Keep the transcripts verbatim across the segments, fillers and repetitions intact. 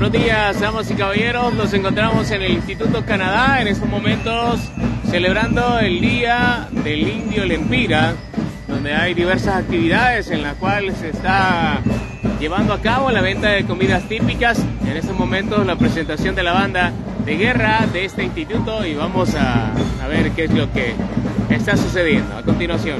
buenos días, damas y caballeros. Nos encontramos en el Instituto Canadá en estos momentos celebrando el Día del Indio Lempira, donde hay diversas actividades en las cuales se está llevando a cabo la venta de comidas típicas. En estos momentos la presentación de la banda de guerra de este instituto y vamos a, a ver qué es lo que está sucediendo a continuación.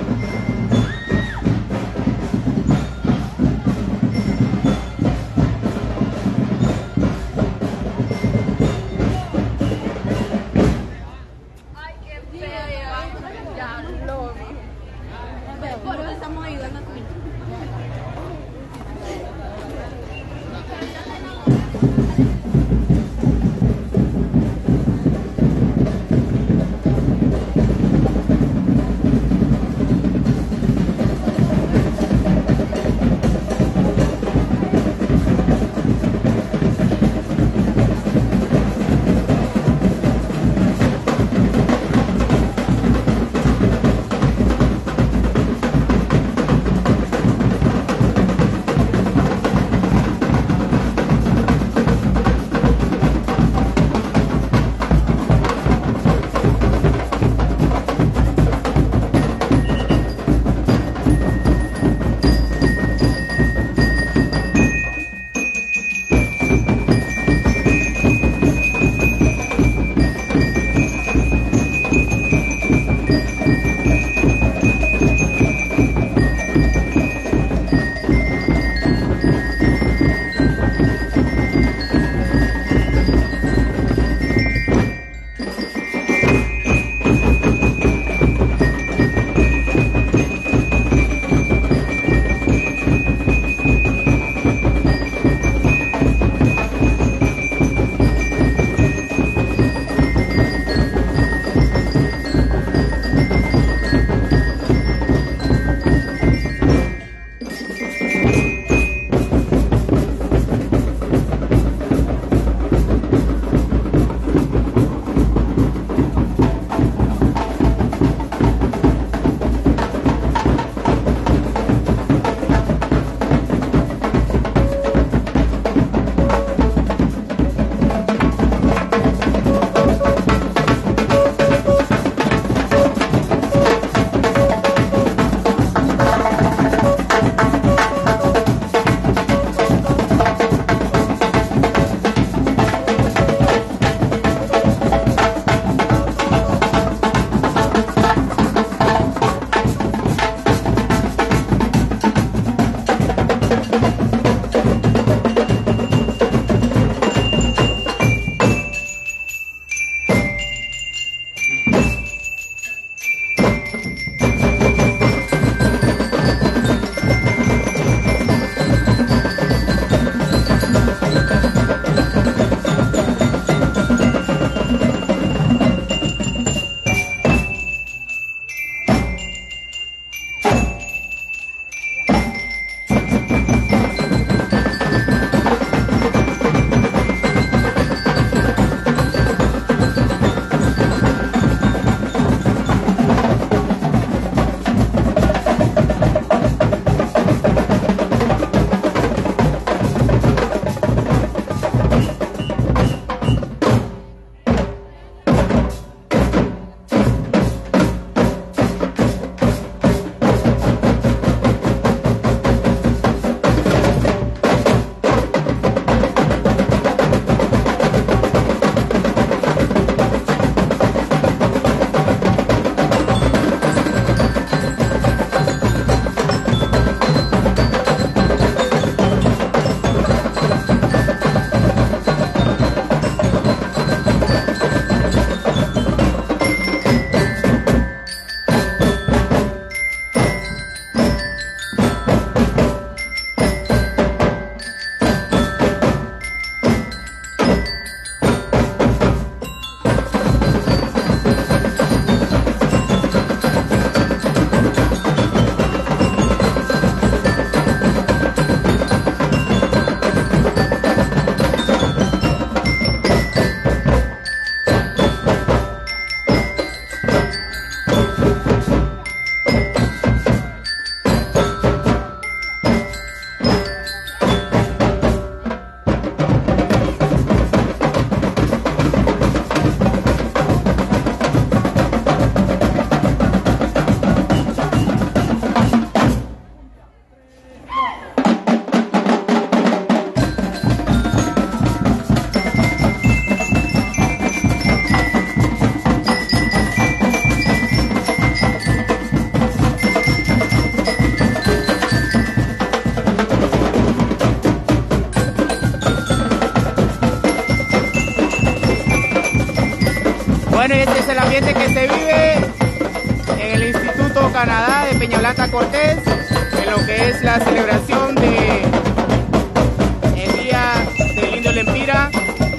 Bueno, y este es el ambiente que se vive en el Instituto Canadá de Peñablanca Cortés, en lo que es la celebración de el Día del Indio Lempira.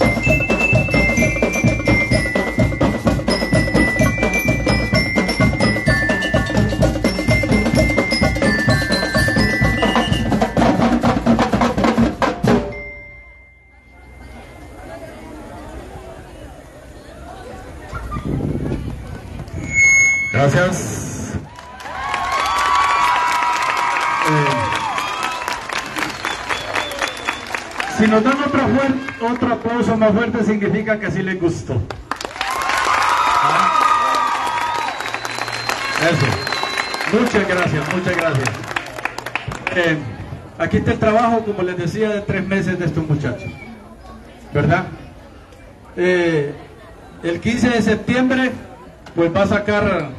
Gracias. Eh, si nos dan otro, otro aplauso más fuerte, significa que así les gustó. ¿Ah? Eso. Muchas gracias, muchas gracias. Eh, aquí está el trabajo, como les decía, de tres meses de estos muchachos, ¿verdad? Eh, el quince de septiembre, pues va a sacar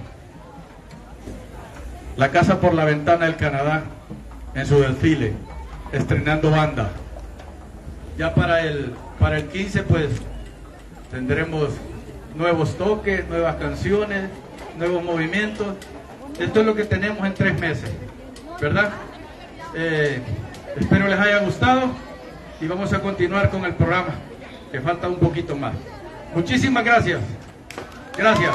La Casa por la Ventana del Canadá en su desfile, estrenando banda. Ya para el, para el quince pues tendremos nuevos toques, nuevas canciones, nuevos movimientos. Esto es lo que tenemos en tres meses, ¿verdad? Eh, espero les haya gustado y vamos a continuar con el programa, que falta un poquito más. Muchísimas gracias. Gracias.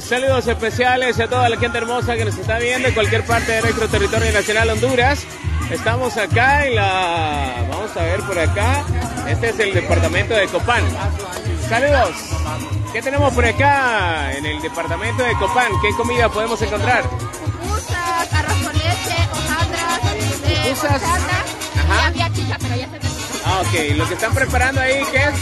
saludos especiales a toda la gente hermosa que nos está viendo en cualquier parte de nuestro territorio nacional Honduras. Estamos acá en la... Vamos a ver por acá. Este es el departamento de Copán. Saludos. ¿Qué tenemos por acá en el departamento de Copán? ¿Qué comida podemos encontrar? Pupusas, arroz con leche, hojaldras, eh, Pupusas. horchata, Ajá. y había chicha, pero ya se terminó. Ah, ok. Lo que están preparando ahí, ¿qué es?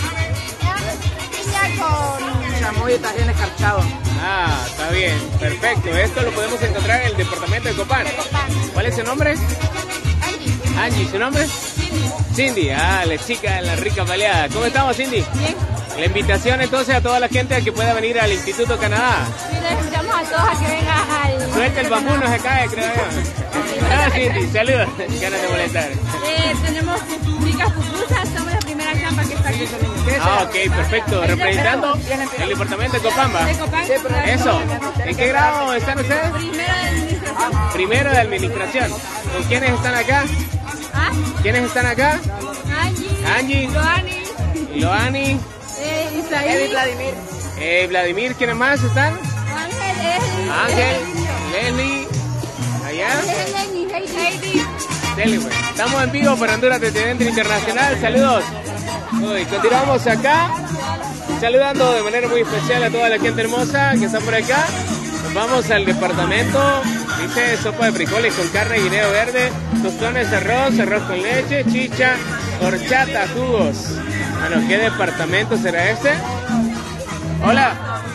Piña con... Chamoy y tajín escarchado. Ah, está bien. Perfecto. Esto lo podemos encontrar en el departamento de Copán. ¿Cuál es su nombre? Angie. Angie, ¿su nombre? Cindy. Cindy, ah, la chica de la rica baleada. ¿Cómo estamos, Cindy? Bien. La invitación entonces a toda la gente a que pueda venir al Instituto Canadá. Sí, les invitamos a todos a que vengan al... Suelta el bambú, no se cae, creo yo. Ah, Cindy, saludos. Ganas de molestar. Eh, tenemos ricas pupusas, somos la primera champa que está aquí con ellos. Ah, ok, perfecto. Representando el departamento de Copamba. De Copán. Eso. ¿En qué grado están ustedes? Primero de administración. Primero de administración. ¿Con quiénes están acá? ¿Ah? ¿Quiénes están acá? Angie. Angie. Loani. Loani. Eh, Isaí. Vladimir. Eh, Vladimir, ¿quiénes más están? Ángel. Leslie. Ángel. Leslie. Allá. Helen y Heidi. Dele, pues. Estamos en vivo para Honduras de Tenente Internacional. Saludos. Uy, continuamos acá. Saludando de manera muy especial a toda la gente hermosa que está por acá. Nos vamos al departamento. Dice sopa de frijoles con carne, guineo verde, tostones de arroz, arroz con leche, chicha, horchata, jugos. Bueno, ¿qué departamento será este? Hola.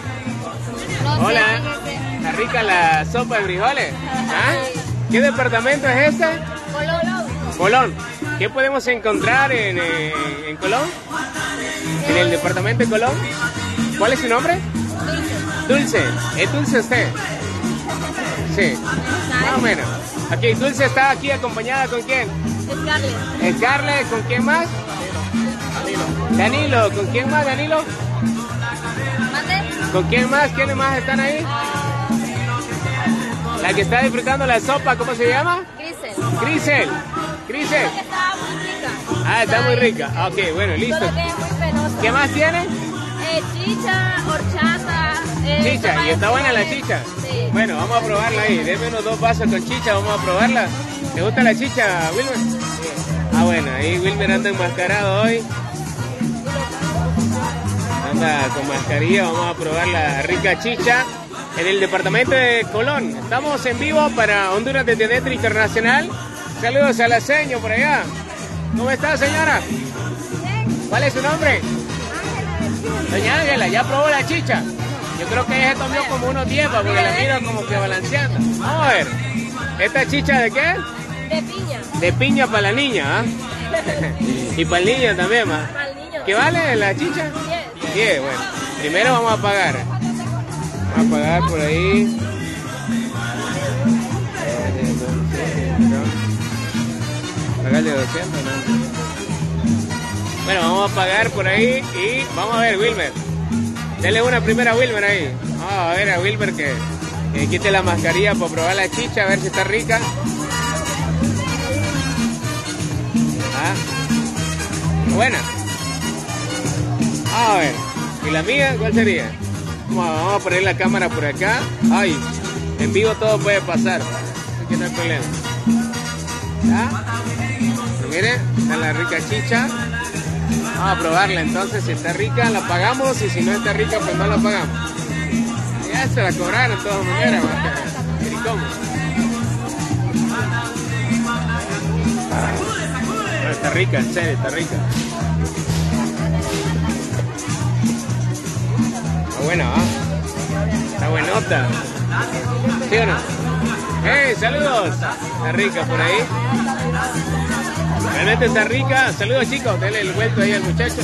Hola. Está rica la sopa de frijoles. ¿Ah? ¿Qué departamento es este? Colón. Colón. ¿Qué podemos encontrar en, eh, en Colón? En el departamento de Colón. ¿Cuál es su nombre? Dulce. ¿Es Dulce usted? Sí. Más o menos. Aquí, Dulce está aquí acompañada con quién? Scarlett. Scarlett, ¿con quién más? Danilo. ¿Con quién más, Danilo? ¿Mande? ¿Con quién más? ¿Quiénes más están ahí? La que está disfrutando la sopa, ¿cómo se llama? Grisel. Grisel. Grisel. Está muy rica. Ah, está muy rica. Ok, bueno, listo. Solo que es muy penosa. ¿Qué más tiene? Eh, chicha, horchata. Eh, Chicha, sopa y de está buena la frijoles. chicha. Sí. Bueno, vamos a probarla ahí. Deme unos dos vasos con chicha, vamos a probarla. ¿Te gusta la chicha, Wilmer? Ah, bueno, ahí Wilmer anda enmascarado hoy. Anda con mascarilla, vamos a probar la rica chicha en el departamento de Colón. Estamos en vivo para Honduras de Tenente Internacional. Saludos a la seño por allá. ¿Cómo está, señora? ¿Cuál es su nombre? Doña Ángela, ¿ya probó la chicha? Yo creo que ella se tomó como unos diez porque la miro como que balanceando. Vamos a ver. ¿Esta chicha de qué? De piña. De piña para la niña, ¿ah? Y para el niño también, ¿más? Al niño. ¿Qué vale la chicha? Diez. diez, bueno. Primero vamos a pagar. Vamos a pagar por ahí. Pagarle doscientos, ¿no? Bueno, vamos a pagar por ahí y vamos a ver, Wilmer. Dele una primera a Wilmer ahí. Vamos a ver a Wilmer que, que quite la mascarilla para probar la chicha, a ver si está rica. Ah, buena. A ver, ¿y la mía cuál sería? Vamos a, vamos a poner la cámara por acá. Ay, en vivo todo puede pasar. Aquí no hay problema. ¿Ya? Miren, está la rica chicha. Vamos a probarla entonces, si está rica la pagamos y si no está rica pues no la pagamos. Ya se la cobraron de todas maneras. ¿Y cómo? Pero está rica, en serio, está rica. Está buena, ¿va? Está buenota. ¿Sí o no? ¡Hey, saludos! Está rica por ahí. Realmente está rica. Saludos, chicos. Denle el vuelto ahí al muchacho.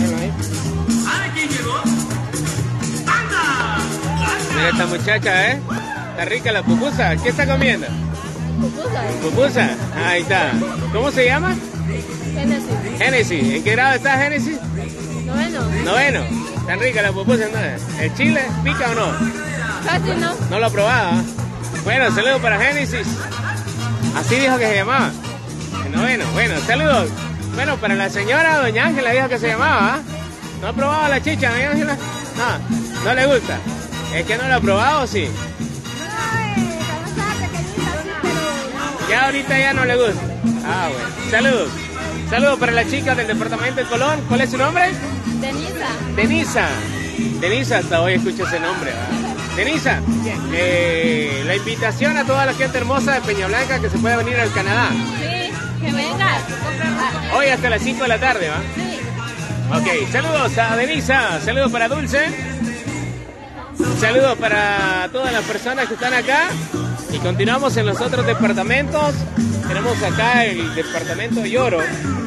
Mira esta muchacha, ¿eh? Está rica la pupusa. ¿Qué está comiendo? Pupusa. Pupusa. Ahí está. ¿Cómo se llama? Genesis. Génesis. ¿En qué grado está Génesis? Noveno. Noveno. Tan rica la pupusa, ¿no? ¿El chile pica o no? Casi no. No lo ha probado, ¿eh? Bueno, saludos para Génesis. Así dijo que se llamaba. El noveno. Bueno, saludos. Bueno, para la señora doña Ángela dijo que se llamaba, ¿eh? ¿No ha probado la chicha, doña Ángela? No, no le gusta. ¿Es que no lo ha probado o sí? No, eh, cuando estaba pequeñita sí, pero... Ya ahorita ya no le gusta. Ah, bueno. Saludos. Saludos para la chica del departamento de Colón. ¿Cuál es su nombre? Denisa. Denisa. Denisa, hasta hoy escucho ese nombre, ¿verdad? Denisa, eh, la invitación a toda la gente hermosa de Peña Blanca que se pueda venir al Canadá. Sí, que vengas. Hoy hasta las cinco de la tarde, ¿va? Sí. Ok, saludos a Denisa, saludos para Dulce, saludos para todas las personas que están acá y continuamos en los otros departamentos. Tenemos acá el departamento de Lloro.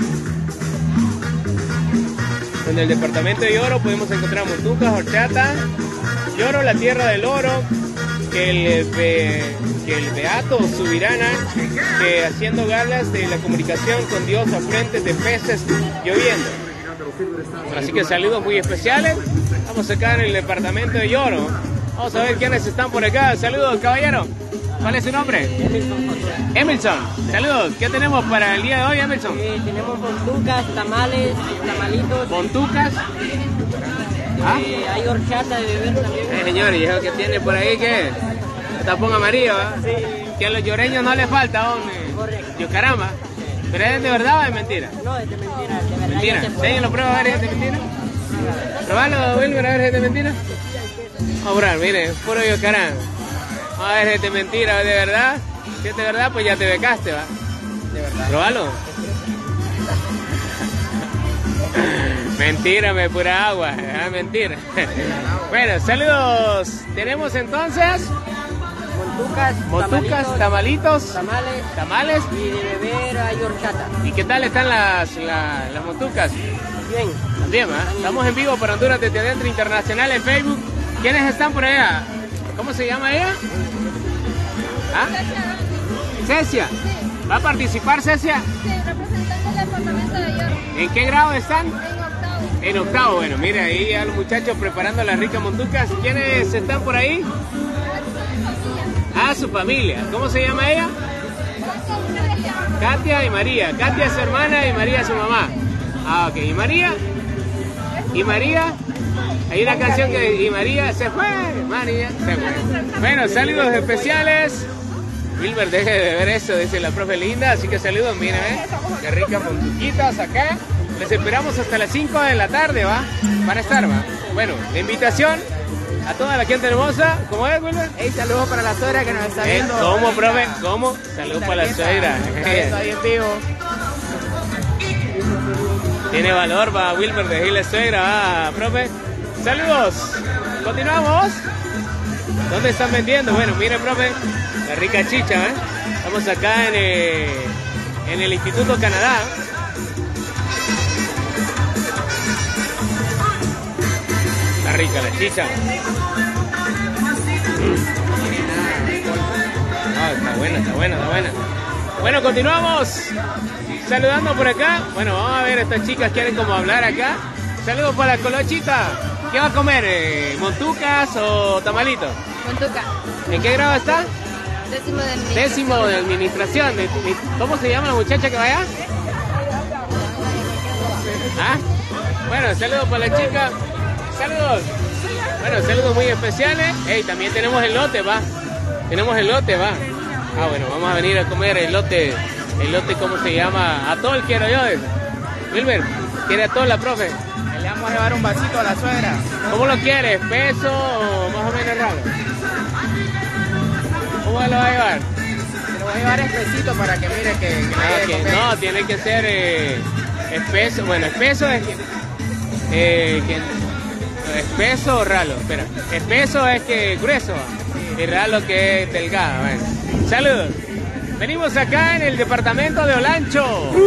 En el departamento de Lloro podemos encontrar montucas, horchata, Lloro, la tierra del oro, que el, be, que el Beato Subirana, que haciendo galas de la comunicación con Dios a frentes de peces lloviendo. Así que saludos muy especiales. Estamos acá en el departamento de Lloro. Vamos a ver quiénes están por acá. Saludos, caballero. ¿Cuál es su nombre? Emilson. Saludos. ¿Qué tenemos para el día de hoy, Emilson? Eh, tenemos montucas, tamales, tamalitos. Montucas. ¿Ah? Eh, hay horchata de beber también. Eh, señor, ¿y eso que tiene por ahí qué? Tapón amarillo, ¿ah? Sí. Que a los lloreños no les falta, hombre. Correcto. Yo caramba. ¿Pero es de verdad o es mentira? No, es de mentira, de verdad. Mentira. ya se puede. ¿Déjenlo prueba a ver, es de mentira? Probalo, Wilmer, a ver, es de mentira. Vamos a probar, mire, puro yo caramba. Vamos a ver, es de mentira, ¿es de verdad? Si es de verdad, pues ya te becaste, ¿va? De verdad. Probalo. Mentira, me pura agua, ah, mentira. Bueno, saludos. Tenemos entonces Montucas, montucas, tamalitos, tamales tamales. y de beber hay horchata. ¿Y qué tal están las, la- las montucas? Bien. También, ¿va? Estamos en vivo para Honduras desde adentro internacional en Facebook. ¿Quiénes están por allá? ¿Cómo se llama ella? ¿Ah? Cecia. ¿Va a participar, Cecia? Sí, representando el departamento de Lloro. ¿En qué grado están? En octavo. En octavo. Bueno, mire ahí a los muchachos preparando las ricas montucas. ¿Quiénes están por ahí? Ah, su familia. ¿Cómo se llama ella? Katia y María. Katia es su hermana y María es su mamá. Ah, ok. ¿Y María? ¿Y María? Hay una canción que... Y María se fue. María se fue. Bueno, saludos especiales. Wilber, deje de beber eso, dice la profe Linda. Así que saludos, miren, ¿eh? Qué ricas montuquitas acá. Les esperamos hasta las cinco de la tarde, ¿va? Para estar, ¿va? Bueno, la invitación a toda la gente hermosa. ¿Cómo es, Wilber? Hey, saludos para la suegra que nos está Eh, viendo. ¿Cómo, ahorita. profe? ¿Cómo? Saludos para la Está suegra. viendo ahí en vivo. Tiene valor, va, Wilber, decirle suegra, va, profe. Saludos. Continuamos. ¿Dónde están vendiendo? Bueno, miren, profe, la rica chicha, ¿eh? Estamos acá en, eh, en el Instituto Canadá. Está rica la chicha. Ah, está buena, está buena, está buena. Bueno, continuamos. Saludando por acá. Bueno, vamos a ver, estas chicas quieren como hablar acá. Saludos para la colochita. ¿Qué va a comer? Eh, ¿Montucas o tamalitos? Montuca. ¿En qué grado está? Décimo del Décimo de administración. De- de- ¿Cómo se llama la muchacha que vaya? ¿Ah? Bueno, saludos para la chica. Saludos. Bueno, saludos muy especiales. Hey, también tenemos elote, va. Tenemos elote, va. Ah, bueno, vamos a venir a comer elote. Elote, ¿cómo se llama? Atol quiero yo. dice. Wilber, ¿quiere atol la profe? Le vamos a llevar un vasito a la suegra. ¿Cómo lo quieres? ¿Peso o más o menos raro? ¿Cómo lo va a llevar? Se lo voy a llevar espesito para que mire que, que Ah, vaya a ok. comer. No, tiene que ser eh, espeso. Bueno, espeso es que, eh, que- espeso o ralo. Espera, espeso es que grueso y ralo que es delgado. Bueno. Saludos. Venimos acá en el departamento de Olancho.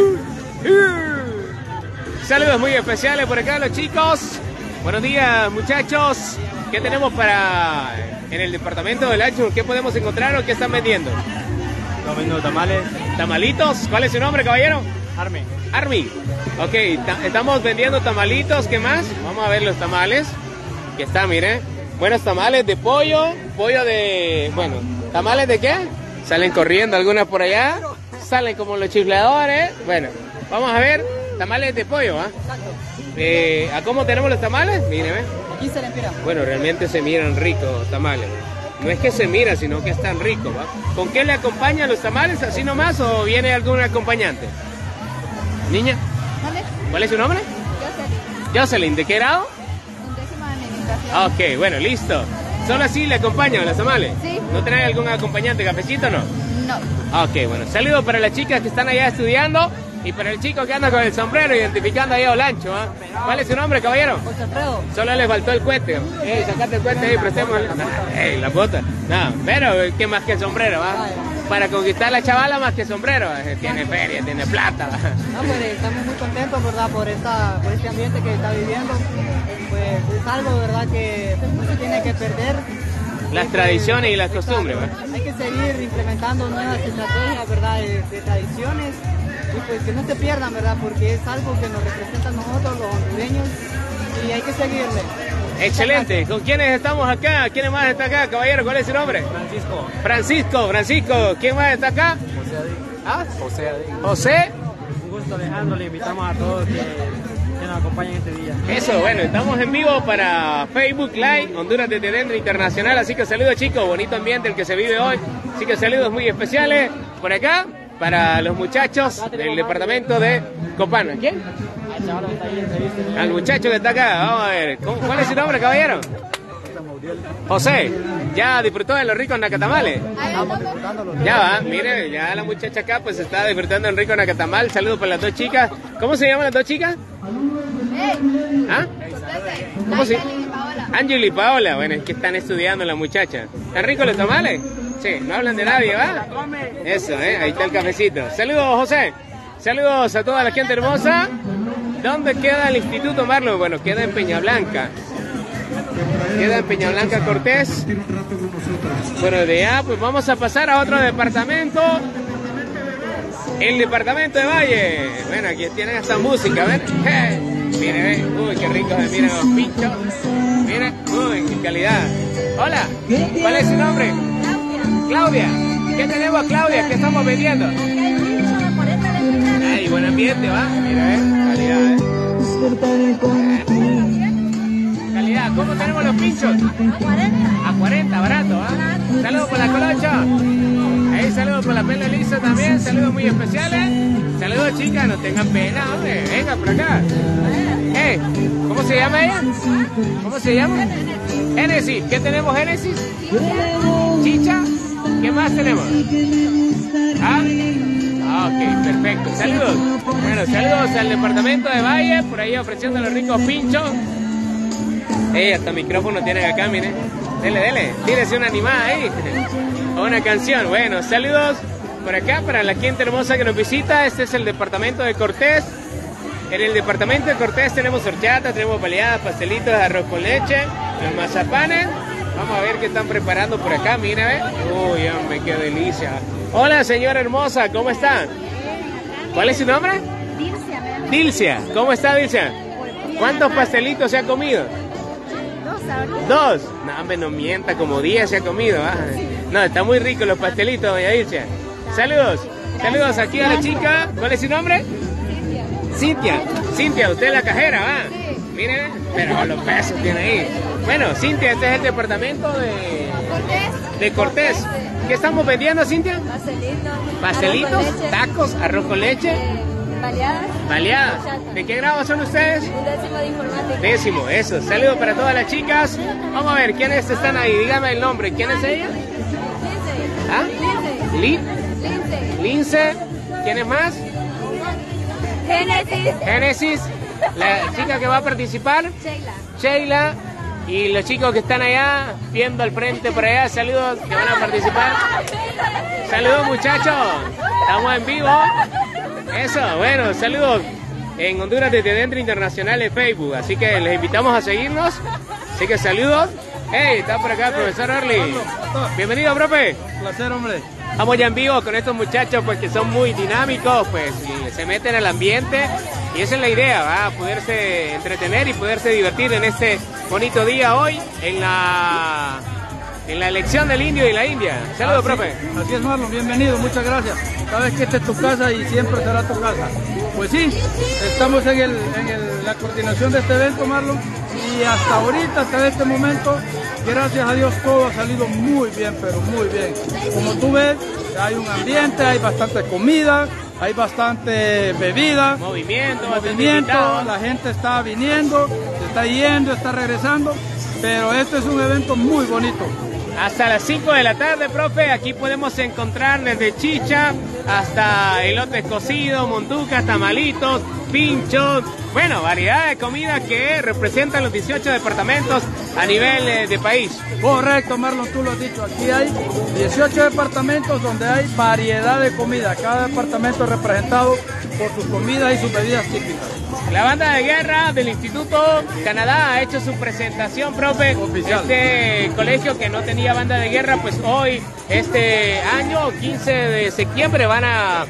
Saludos muy especiales por acá los chicos. Buenos días, muchachos. ¿Qué tenemos para en el departamento de Olancho? ¿Qué podemos encontrar o qué están vendiendo? Comiendo tamales. ¿Tamalitos? ¿Cuál es su nombre, caballero? Arme. Army. Ok, ta- estamos vendiendo tamalitos. ¿Qué más? Vamos a ver los tamales. Aquí está, mire. Buenos tamales de pollo. Pollo de... Bueno, ¿tamales de qué? Salen corriendo algunas por allá. Salen como los chifladores. Bueno, vamos a ver. Tamales de pollo, ¿ah? Eh, ¿A cómo tenemos los tamales? Mire, ve. quince lempiras. Bueno, realmente se miran ricos tamales. No es que se miran, sino que están ricos, ¿va? ¿Con qué le acompañan los tamales? ¿Así nomás o viene algún acompañante? Niña, ¿Vale? ¿cuál es su nombre? Yo Jocelyn, ¿de qué grado? sé. Un décimo de administración. Ok, bueno, listo. ¿Solo así le acompañan los tamales? Sí. ¿No trae algún acompañante, cafecito o no? No. Ok, bueno, saludos para las chicas que están allá estudiando y para el chico que anda con el sombrero identificando ahí a Olancho, ¿ah? ¿Cuál es su nombre, caballero? José Alfredo. Solo le faltó el cuete. Ey, sacate el cuete ahí, prestemos. Ey, la bota. No, pero ¿qué más que el sombrero, va? Para conquistar la chavala más que el sombrero, ¿va? Tiene feria, tiene plata, ¿va? No, pues estamos muy contentos, ¿verdad? Por, esta, por este ambiente que está viviendo. Pues es algo, ¿verdad? Que no se tiene que perder. Las Hay tradiciones que- y las costumbres, ¿va? Hay que seguir implementando nuevas estrategias, ¿verdad? De, de tradiciones. Y pues que no se pierdan, ¿verdad? Porque es algo que nos representa a nosotros, los hondureños. Y hay que seguirle. Excelente. ¿Con quiénes estamos acá? ¿Quién más está acá, caballero? ¿Cuál es su nombre? Francisco. Francisco, Francisco. ¿Quién más está acá? José Adín. ¿Ah? José Adín. José. Un gusto, Alejandro. Le invitamos a todos que, que nos acompañen este día. Eso, bueno, estamos en vivo para Facebook Live, Honduras desde dentro internacional, así que saludos chicos, bonito ambiente el que se vive hoy, así que saludos muy especiales por acá para los muchachos del departamento de Copán. ¿Quién? Al chaval que está ahí, entrevista. Al muchacho que está acá, vamos a ver, ¿cómo- ¿cuál es su nombre, caballero? José, ¿ya disfrutó de los ricos nacatamales? Ya va, mire, ya la muchacha acá pues está disfrutando del rico nacatamal, saludos para las dos chicas, ¿cómo se llaman las dos chicas? ¡Ey! ¿Ah? Ustedes. ¿Cómo se- Ángel y Paola. Ángel y Paola, bueno, es que están estudiando las muchachas. ¿Están ricos los tamales? Sí, no hablan de nadie, ¿va? Eso, ¿eh? Ahí está el cafecito. Saludos, José. Saludos a toda la gente hermosa. ¿Dónde queda el Instituto Marlon? Bueno, queda en Peña Blanca. Queda en Peña Blanca Cortés. Bueno, de allá pues vamos a pasar a otro departamento. El departamento de Valle. Bueno, aquí tienen esta música, a ver. ¡Hey! Miren, ve. Uy, qué ricos se miran los pinchos. Miren, uy, qué calidad. Hola, ¿cuál es su nombre? Claudia. ¿Qué tenemos, Claudia? ¿Qué estamos vendiendo? Ay, buen ambiente, va. Mira, eh. Calidad, eh. Calidad. ¿Cómo tenemos los pinchos? A cuarenta, barato, ¿ah? Saludos por la colocha. Ahí saludos por la pelo lisa también. Saludos muy especiales. Saludos, chicas. No tengan pena, hombre. Venga por acá. Eh, ¿cómo se llama ella? ¿Cómo se llama? Génesis. ¿Qué tenemos, Génesis? Chicha. ¿Qué más tenemos? ¿Ah? Ah, ok, perfecto. Saludos. Bueno, saludos al departamento de Valle, por ahí ofreciendo los ricos pinchos. Eh, hasta micrófono tienen acá, miren. Dele, dele. Tírese una animada ahí. O una canción. Bueno, saludos por acá para la gente hermosa que nos visita. Este es el departamento de Cortés. En el departamento de Cortés tenemos horchata, tenemos baleadas, pastelitos, arroz con leche, los mazapanes. Vamos a ver qué están preparando por acá, mira, ¿eh? Uy, hombre, qué delicia. Hola, señora hermosa, ¿cómo está? ¿Cuál es su nombre? Dilcia, me Dilcia. ¿Cómo está, Dilcia? ¿Cuántos pastelitos se ha comido? Dos ahorita. ¿Dos? No, hombre, no mienta, como diez se ha comido. ¿Ah? No, está muy rico los pastelitos, doña Dilcia. Saludos. Saludos aquí a la chica. ¿Cuál es su nombre? Cintia. Cintia, usted es la cajera, ¿va? Sí. Miren, pero los pesos tiene ahí. Bueno, Cintia, este es el departamento de, Cortés. de Cortés. ¿Qué estamos vendiendo, Cintia? Pastelitos. Pastelitos, arroz con leche, tacos, arroz con leche, eh, baleadas. baleadas. horchata. ¿De qué grado son ustedes? Un décimo de informática. Décimo, eso. Saludos para todas las chicas. Vamos a ver, ¿quiénes están ahí? Dígame el nombre. ¿Quién es ella? Lindsay. ¿Ah? Lindsay. Li- Lindsay. Lince. ¿Quién es más? Génesis. Génesis. La chica que va a participar. Sheila. Sheila. Y los chicos que están allá, viendo al frente por allá. Saludos que van a participar. Saludos, muchachos. Estamos en vivo. Eso, bueno, saludos en Honduras desde dentro internacional en Facebook. Así que les invitamos a seguirnos. Así que saludos. Hey, está por acá el profesor Orly. Bienvenido, profe. Placer, hombre. Estamos ya en vivo con estos muchachos pues que son muy dinámicos, pues y se meten al ambiente y esa es la idea, ¿va? Poderse entretener y poderse divertir en este bonito día hoy en la en la elección del indio y la india. Saludos, así, profe. Así es, Marlon, bienvenido, muchas gracias. Sabes que esta es tu casa y siempre será tu casa. Pues sí, estamos en, el, en el, la coordinación de este evento, Marlon, y hasta ahorita, hasta este momento, gracias a Dios todo ha salido muy bien, pero muy bien. Como tú ves, hay un ambiente, hay bastante comida, hay bastante bebida, movimiento, movimiento, la gente está viniendo, se está yendo, está regresando, pero este es un evento muy bonito. Hasta las cinco de la tarde, profe, aquí podemos encontrar desde chicha hasta elotes cocidos, montucas, tamalitos, pinchos, bueno, variedad de comida que representan los dieciocho departamentos a nivel eh, de país. Correcto, Marlon, tú lo has dicho, aquí hay dieciocho departamentos donde hay variedad de comida, cada departamento es representado por sus comidas y sus bebidas típicas. La banda de guerra del Instituto Canadá ha hecho su presentación, profe. Oficial. Este colegio que no tenía banda de guerra, pues hoy, este año, quince de septiembre, van a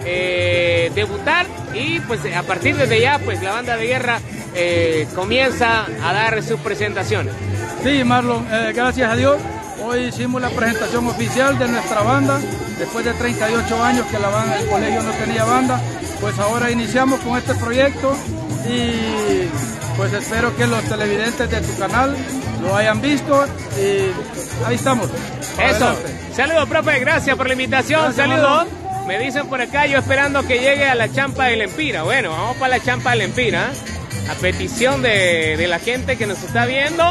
eh, debutar y pues a partir de ya, pues la banda de guerra eh, comienza a dar sus presentaciones. Sí, Marlon, eh, gracias a Dios. Hoy hicimos la presentación oficial de nuestra banda, después de treinta y ocho años que la banda, el colegio no tenía banda, pues ahora iniciamos con este proyecto y pues espero que los televidentes de tu canal lo hayan visto y ahí estamos. Eso, Adelante. saludos, profe, gracias por la invitación, Gracias, saludos. Me dicen por acá, yo esperando que llegue a la Champa del Empira. Bueno, vamos para la Champa del Empira, a petición de, de la gente que nos está viendo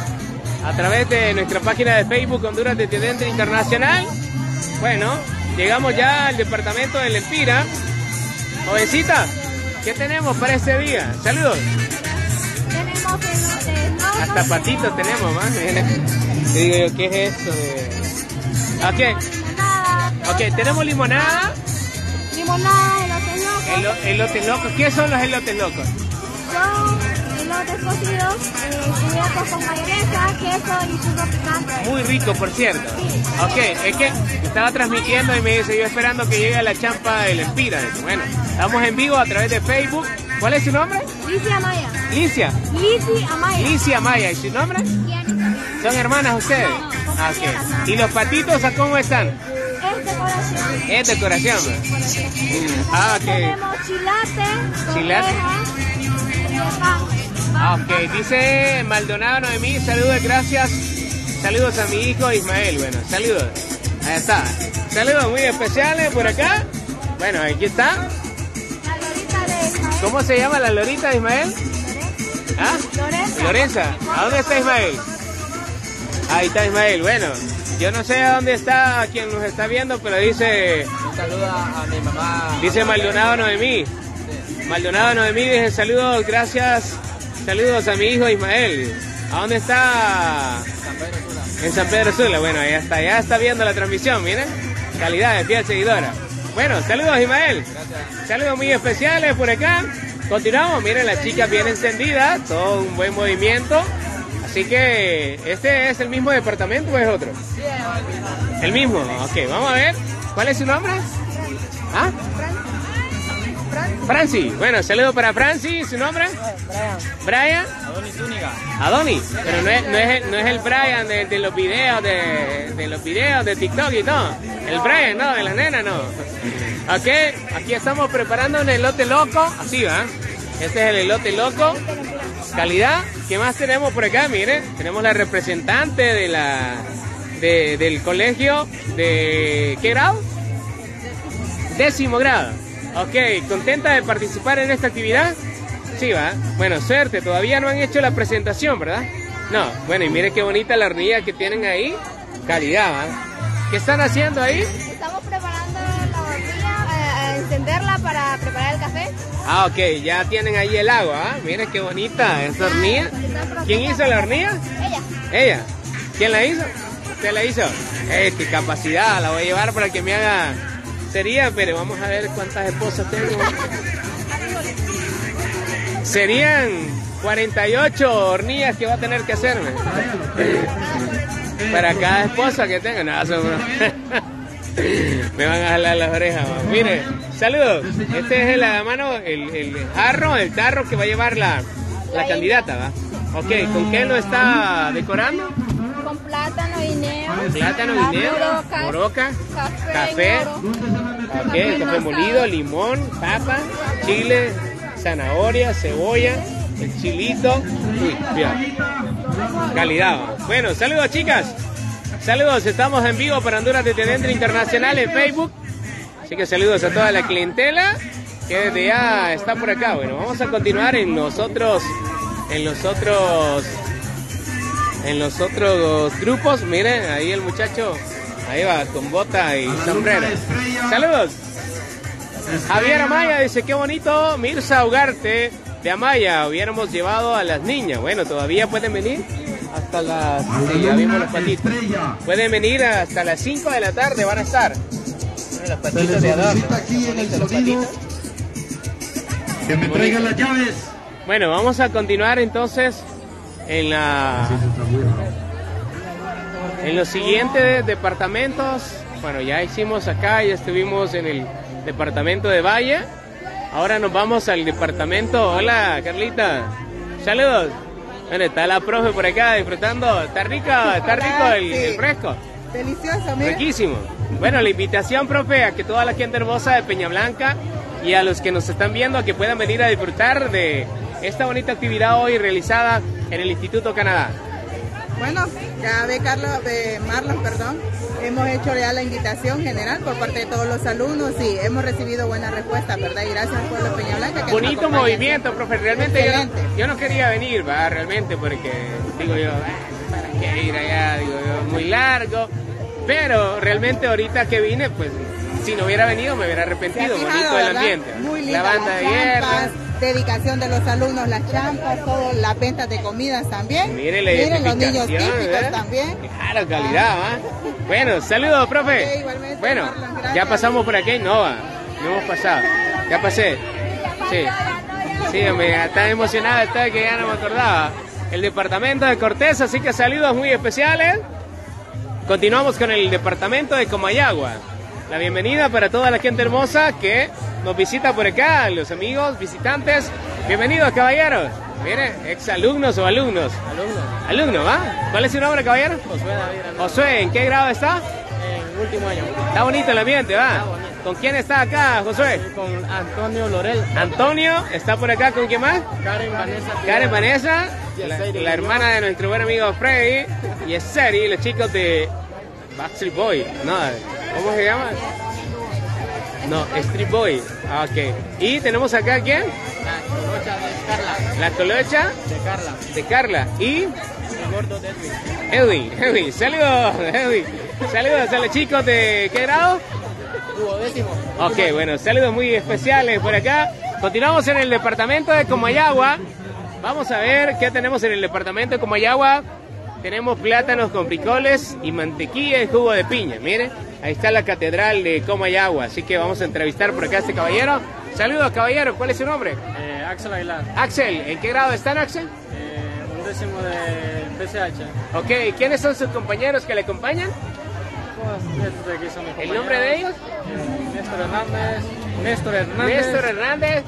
a través de nuestra página de Facebook Honduras Descendente Internacional. Bueno, llegamos ya al departamento del Empira. Jovencita, ¿qué tenemos para este día? Saludos. Tenemos elotes, ¿no? Hasta patitos tenemos, más. Te digo yo, ¿qué es esto? De... Ok, Nada, ok, tenemos limonada, limonada, elotes locos. elo, elotes locos. ¿Qué son los elotes locos? Son elotes cocidos, eh, cubiertos con mayonesa, queso y churro picante. Muy rico, por cierto. Ok, es que estaba transmitiendo y me dice, yo esperando que llegue a la Champa del Empira. Bueno, estamos en vivo a través de Facebook. ¿Cuál es su nombre? Lizzy Amaya. Licia. Lizzy Amaya. Licia Amaya. ¿Y su nombre? Kiani. ¿Son hermanas ustedes? Ah, ok. ¿Y los patitos a cómo están? Es decoración. Es decoración. ¿No? Ah, ok. Tenemos chilate, Chilate. torreja y el pan. Ah, ok. Dice Maldonado Noemí, saludos, gracias. Saludos a mi hijo Ismael. Bueno, saludos. Ahí está. Saludos muy especiales por acá. Bueno, aquí está. La lorita de Ismael. ¿Cómo se llama la lorita de Ismael? ¿Ah? Lorenza. Lorenza. ¿A dónde está Ismael? Ahí está Ismael. Bueno, yo no sé a dónde está quien nos está viendo, pero dice... Un saludo a, a mi mamá. Dice Maldonado Noemí. Maldonado Noemí dice saludos, gracias. Saludos a mi hijo Ismael. ¿A dónde está? San Pedro Sula. En San Pedro Sula. Bueno, ya está, ya está viendo la transmisión, miren. Calidad de fiel seguidora. Bueno, saludos Ismael. Gracias. Saludos muy especiales por acá. Continuamos, miren, las chicas bien encendidas, todo un buen movimiento. Así que, ¿este es el mismo departamento o es otro? El mismo, ok, vamos a ver. ¿Cuál es su nombre? ¿Ah? Franci. Bueno, saludo para Franci, ¿su nombre? Brian. Brian. Adonis Zúñiga. Adoni, pero no es, no es, el, no es el Brian de, de los videos de, de los videos de TikTok y todo. El Brian, no, de las nenas, no. Ok, aquí estamos preparando un elote loco, así va. Este es el elote loco. Calidad. ¿Qué más tenemos por acá? Miren, tenemos la representante de la de, del colegio de ¿qué grado? Décimo grado. Ok, ¿contenta de participar en esta actividad? Sí, va. Bueno, suerte, todavía no han hecho la presentación, ¿verdad? No, bueno, y mire qué bonita la hornilla que tienen ahí. Calidad, ¿va? ¿Qué están haciendo ahí? Estamos preparando la hornilla, a, a encenderla para preparar el café. Ah, ok, ya tienen ahí el agua, ¿ah? Mire qué bonita esta hornilla. ¿Quién hizo la hornilla? Ella. Ella. ¿Quién la hizo? ¿Usted la hizo? Eh, qué capacidad, la voy a llevar para que me haga... Sería, pero vamos a ver cuántas esposas tengo. Serían cuarenta y ocho hornillas que va a tener que hacerme. Para cada esposa que tenga. No, son bro. Me van a jalar las orejas. Man. Mire, saludos. Este es el a mano, el, el jarro, el tarro que va a llevar la, la candidata, ¿va? Ok, ¿con qué lo está decorando? Con plátano, guineo, Plátano, guineo, morocas, moroca, café, café. moro. Ok, café molido, limón, papa, chile, zanahoria, cebolla, el chilito. Uy, cuidado. Calidad. Bueno, saludos chicas. Saludos, estamos en vivo para Honduras desde adentro internacional en Facebook. Así que saludos a toda la clientela que desde ya está por acá. Bueno, vamos a continuar en los otros, en los otros, en los otros grupos. Miren, ahí el muchacho, ahí va con bota y sombrero. Saludos. Javier Amaya dice, qué bonito, Mirza Ugarte de Amaya, hubiéramos llevado a las niñas. Bueno, todavía pueden venir hasta las, sí, ya vimos los patitos. Pueden venir hasta las cinco de la tarde, van a estar. Los patitos de adorno. Aquí en el sonido. Que me traigan las llaves. Bueno, vamos a continuar entonces en la en los siguientes departamentos. Bueno, ya hicimos acá, ya estuvimos en el departamento de Valle. Ahora nos vamos al departamento. Hola, Carlita. Saludos. Bueno, está la profe por acá disfrutando. Está rico, está rico el, el fresco. Delicioso, mira. Riquísimo. Bueno, la invitación, profe, a que toda la gente hermosa de Peña Blanca y a los que nos están viendo, a que puedan venir a disfrutar de esta bonita actividad hoy realizada en el Instituto Canadá. Bueno, ya ve Carlos, ve Marlon, perdón, hemos hecho ya la invitación general por parte de todos los alumnos y hemos recibido buena respuesta, ¿verdad? Y gracias al pueblo de Peña Blanca. Que bonito movimiento, profe, realmente yo no, yo no quería venir, va, realmente, porque digo yo, ¿para qué ir allá? Digo yo, muy largo, pero realmente ahorita que vine, pues, si no hubiera venido me hubiera arrepentido. Fijado, bonito el ¿verdad? ambiente. Muy linda, la banda las de hierro. champas, dedicación de los alumnos, las champas, todo, las ventas de comidas también. Mire la Miren los niños identificación, típicos ¿verdad? también. Claro, calidad, ¿va? Bueno, saludos, profe. Ok, igualmente, Bueno, Marlon, gracias. ya pasamos por aquí, no va, no hemos pasado. Ya pasé. Sí, sí, me está emocionada, está que ya no me acordaba. El departamento de Cortés, así que saludos muy especiales. Continuamos con el departamento de Comayagua. La bienvenida para toda la gente hermosa que nos visita por acá, los amigos, visitantes. Bienvenidos, caballeros. Miren, exalumnos o alumnos. Alumno. Alumno, ¿va? ¿Cuál es su nombre, caballero? Josué David. Hernández. Josué, ¿en qué grado está? En último año. Está bonito el ambiente, ¿va? Está bonito. ¿Con quién está acá, Josué? Estoy con Antonio Lorel. Antonio, ¿está por acá con quién más? Karen Vanessa. Karen Vanessa, la, Yeseri. la hermana de nuestro buen amigo Freddy. Y Yeseri, los chicos de Backstreet Boy. No, ¿cómo se llama? No, Street Boy. Ah, ok. Y tenemos acá ¿a quién? La colocha de Carla. La colocha De Carla. de Carla. Y El gordo de Edwin. Edwin. Edwin, saludos, Edwin. Saludos a los chicos de ¿qué grado? Duodécimo. Ok, bueno, saludos muy especiales por acá. Continuamos en el departamento de Comayagua. Vamos a ver qué tenemos en el departamento de Comayagua. Tenemos plátanos con frijoles y mantequilla y jugo de piña. Miren, ahí está la catedral de Comayagua. Así que vamos a entrevistar por acá a este caballero. Saludos, caballero. ¿Cuál es su nombre? Eh, Axel Aguilar. Axel. ¿En qué grado están, Axel? Eh, un décimo de P C H. Ok, ¿quiénes son sus compañeros que le acompañan? Pues, estos de aquí son mis ¿El compañeros. nombre de ellos? Eh, Néstor Hernández. Néstor Hernández. Néstor Hernández.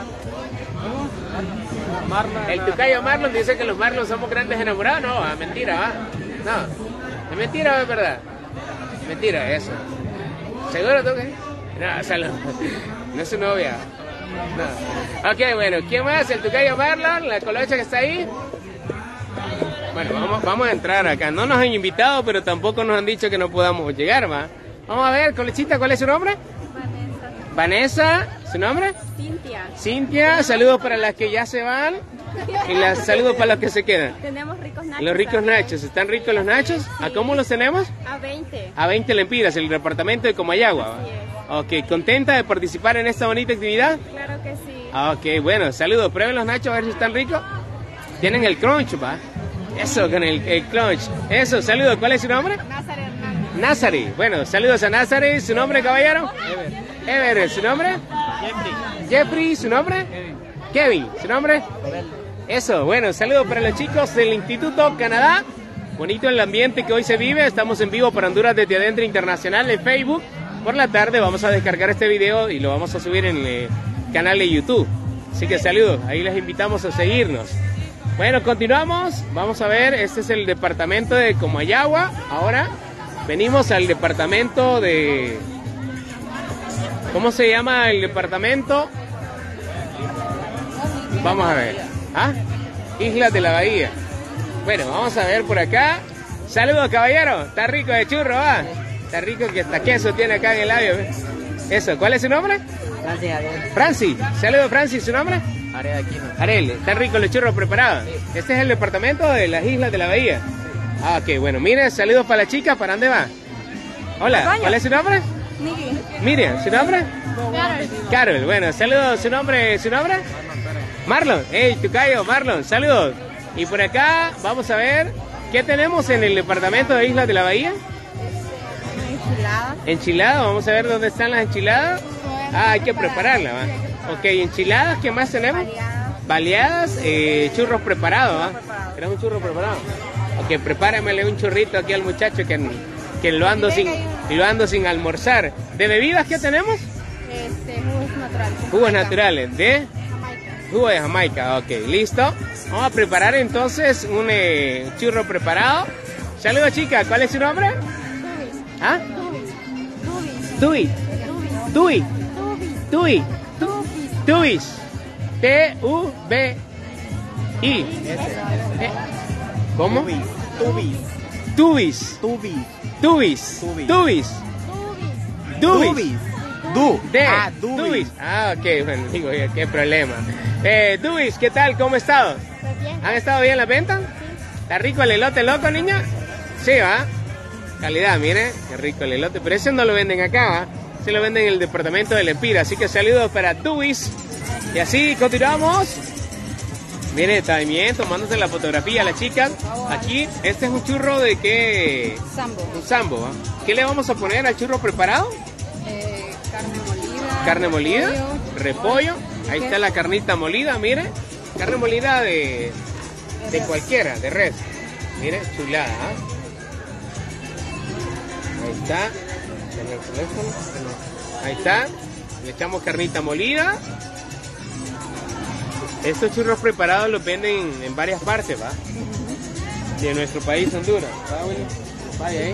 Marlon. El tucayo Marlon dice que los Marlon somos grandes enamorados. No, es mentira, ¿va? No, es mentira o es verdad. Mentira, eso. ¿Seguro tú que? No, salud. No es su novia. No. Ok, bueno, ¿quién más? El tucayo Marlon, la colocha que está ahí. Bueno, vamos, vamos a entrar acá. No nos han invitado, pero tampoco nos han dicho que no podamos llegar, ¿va? Vamos a ver, colechita, ¿cuál es su nombre? Vanessa. ¿Su nombre? Cintia. Cintia, saludos para las que ya se van y las saludos para los que se quedan. Tenemos ricos nachos. Los ricos también. nachos, ¿están ricos los nachos? ¿A cómo los tenemos? A veinte. A veinte lempiras, el departamento de Comayagua. Así es. Ok, ¿contenta de participar en esta bonita actividad? Claro que sí. Ah, ok, bueno, saludos, prueben los nachos a ver si están ricos. Tienen el crunch, ¿va? Eso, con el, el crunch. Eso, saludos, ¿cuál es su nombre? Nazaré Hernández. Nazari. Bueno, saludos a Nazari. ¿Su nombre, caballero? Ever. Ever, ¿su nombre? Jeffrey. Jeffrey, ¿su nombre? Kevin. Kevin, ¿su nombre? Eso, bueno, saludos para los chicos del Instituto Canadá. Bonito el ambiente que hoy se vive. Estamos en vivo para Honduras desde adentro internacional en Facebook. Por la tarde vamos a descargar este video y lo vamos a subir en el canal de YouTube. Así que saludos, ahí les invitamos a seguirnos. Bueno, continuamos. Vamos a ver, este es el departamento de Comayagua. Ahora venimos al departamento de... ¿Cómo se llama el departamento? Vamos a ver. ¿Ah? Islas de la Bahía. Bueno, vamos a ver por acá. Saludos, caballero. Está rico de churro, ¿va? Está rico que hasta queso tiene acá en el labio. ¿Ves? Eso, ¿cuál es su nombre? Francis Arel. Francis. Saludos, Francis. ¿Su nombre? Arel Aquino. Arel. Está rico los churros preparados. Sí. Este es el departamento de las Islas de la Bahía. Ah, ok, bueno. Mire, saludos para la chica. ¿Para dónde va? Hola, ¿cuál es su nombre? Miriam. Miriam, ¿su nombre? Carol. Carol, bueno, saludos. ¿Su nombre? ¿Su nombre? Marlon. Hey, Tucayo, Marlon, saludos. Y por acá vamos a ver qué tenemos en el departamento de Islas de la Bahía. Enchilada. Enchiladas, vamos a ver dónde están las enchiladas. Ah, hay que prepararlas, ¿va? Ok, enchiladas, ¿qué más tenemos? Baleadas. Baleadas, eh, churros preparados, ¿va? ¿Querés un churro preparado? Ok, prepáramele un churrito aquí al muchacho que, que lo ando sin lo ando sin almorzar. ¿De bebidas qué tenemos? Este, jugos naturales. Jugos naturales, ¿de? Jamaica. Jugo de Jamaica, ok, listo. Vamos a preparar entonces un eh, churro preparado. Saludos, chica, ¿cuál es su nombre? Tubi. ¿Ah? Tubi. Tui. Tubi. Tui. Tubi. Tubis. T U B I. Eh, ¿Cómo? Tubis. Tubis. Tubis. Tubis. Tubis. Tubis. Tubis. Du. De. Ah, Dubis. Tubis. Ah, ok, bueno, digo, qué problema. Eh, Tubis, ¿qué tal? ¿Cómo ha estado? Pues bien. ¿Han estado bien las ventas? ¿Está rico el elote loco, niña? Sí, ¿va? Calidad, mire, qué rico el elote. Pero ese no lo venden acá, ¿va? Se lo venden en el departamento de Lempira. Así que saludos para Tubis. Y así continuamos. Mire, también tomándose la fotografía a las chicas. Aquí, este es un churro de qué... Sambo. Un sambo, ¿va? ¿Qué le vamos a poner al churro preparado? Eh, carne molida. Carne molida, repollo, repollo. Ahí está la carnita molida, mire. Carne molida de, de cualquiera, de res. Mire, chulada. ¿eh? Ahí está. En el teléfono. Ahí está. Le echamos carnita molida. Estos churros preparados los venden en varias partes, ¿va? De nuestro país, Honduras. ¿Va, Willy? Vaya ahí.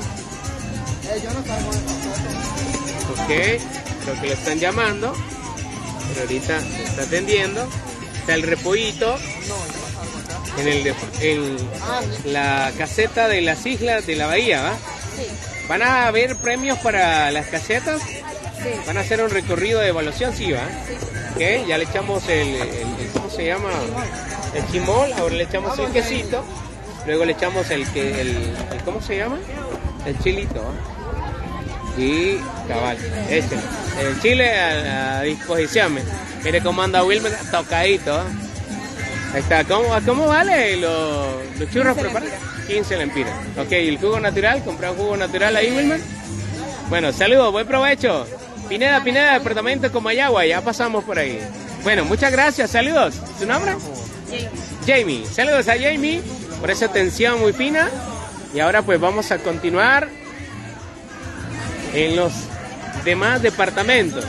Ok, creo que lo están llamando. Pero ahorita se está atendiendo. Está el repollito en, el de, en la caseta de las Islas de la Bahía, ¿va? Sí. ¿Van a haber premios para las casetas? Sí. ¿Van a hacer un recorrido de evaluación? Sí, ¿va? Ok, ya le echamos el, el, el ¿cómo se llama? El chimol, ahora le echamos el quesito. Luego le echamos el, que el, el ¿cómo se llama? El chilito, ¿va? Y cabal, ese. El chile a, a disposición. Mire cómo anda Wilmer, tocadito. ¿eh? Ahí está. ¿Cómo, ¿Cómo vale los, los churros preparados? quince lempiras. Ok, ¿y el jugo natural? ¿Compré un jugo natural ahí, Wilmer? Bueno, saludos, buen provecho. Pineda, Pineda, departamento de Comayagua, ya pasamos por ahí. Bueno, muchas gracias, saludos. ¿Su nombre? Jamie. Jamie. Saludos a Jamie por esa atención muy fina. Y ahora pues vamos a continuar en los demás departamentos.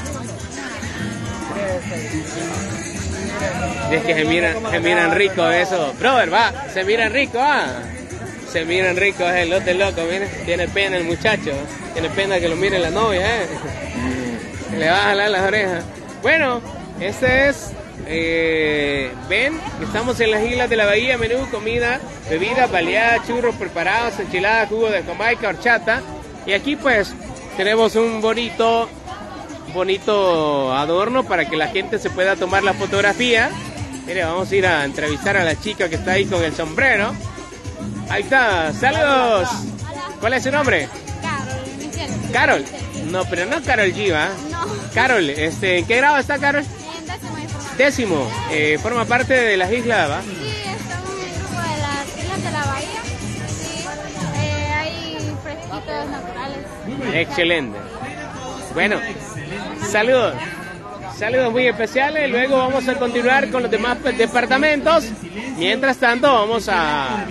Es que se miran, se miran rico eso. Brother, va, se miran rico, ah. Se miran rico, es el lote loco, miren. Tiene pena el muchacho. Tiene pena que lo mire la novia, eh. Le va a jalar las orejas. Bueno, este es... Eh, ven, estamos en las Islas de la Bahía. Menú, comida, bebidas, baleadas, churros preparados, enchiladas, jugo de Jamaica, horchata. Y aquí pues tenemos un bonito bonito adorno para que la gente se pueda tomar la fotografía. Mire, vamos a ir a entrevistar a la chica que está ahí con el sombrero. Ahí está, saludos. ¿Cuál es su nombre? Carol. Michelle. Carol. No, pero no Carol G, ¿va? No. Carol, este, ¿en qué grado está Carol? En décimo de formación. Décimo. Eh, forma parte de las islas, ¿va? Sí, estamos en el grupo de las Islas de la Bahía. Sí, eh, hay fresquitos naturales. Excelente. Bueno, saludos. Saludos muy especiales. Luego vamos a continuar con los demás departamentos. Mientras tanto, vamos a,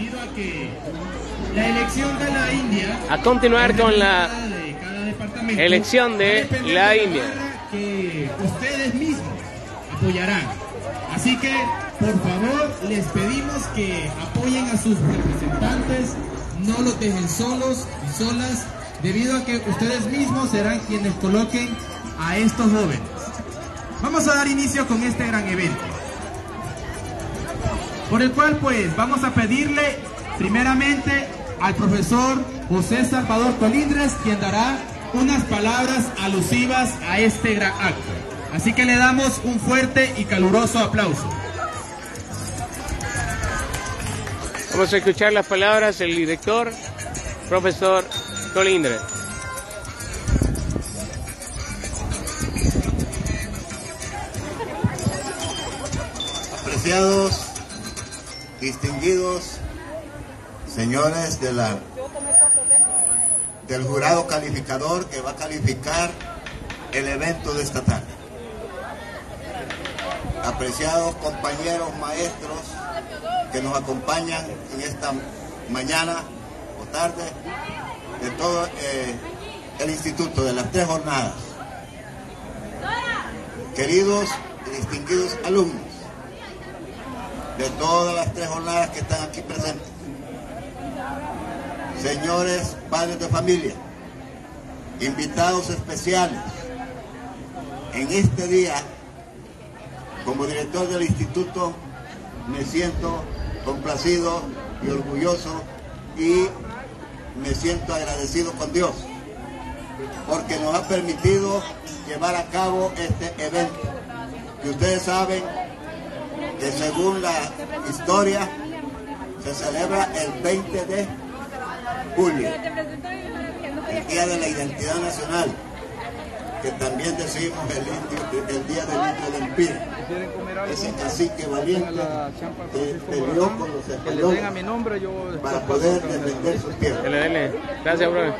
a continuar con la elección de la India. Que ustedes mismos apoyarán. Así que por favor, les pedimos que apoyen a sus representantes, no los dejen solos y solas, debido a que ustedes mismos serán quienes coloquen a estos jóvenes. Vamos a dar inicio con este gran evento, por el cual pues vamos a pedirle primeramente al profesor José Salvador Colindres, quien dará unas palabras alusivas a este gran acto. Así que le damos un fuerte y caluroso aplauso. Vamos a escuchar las palabras del director, profesor Colindres. Apreciados, distinguidos señores de la, del jurado calificador que va a calificar el evento de esta tarde. Apreciados compañeros maestros que nos acompañan en esta mañana o tarde de todo eh, el instituto, de las tres jornadas. Queridos y distinguidos alumnos de todas las tres jornadas que están aquí presentes, señores padres de familia, invitados especiales, en este día, como director del instituto, me siento complacido y orgulloso y me siento agradecido con Dios porque nos ha permitido llevar a cabo este evento, que ustedes saben que según la historia se celebra el veinte de julio, el Día de la Identidad Nacional, que también decimos el, indio, el Día del Indio del Empira. Ese cacique valiente que peleó con los españoles para poder defender sus tierras. Gracias, bro.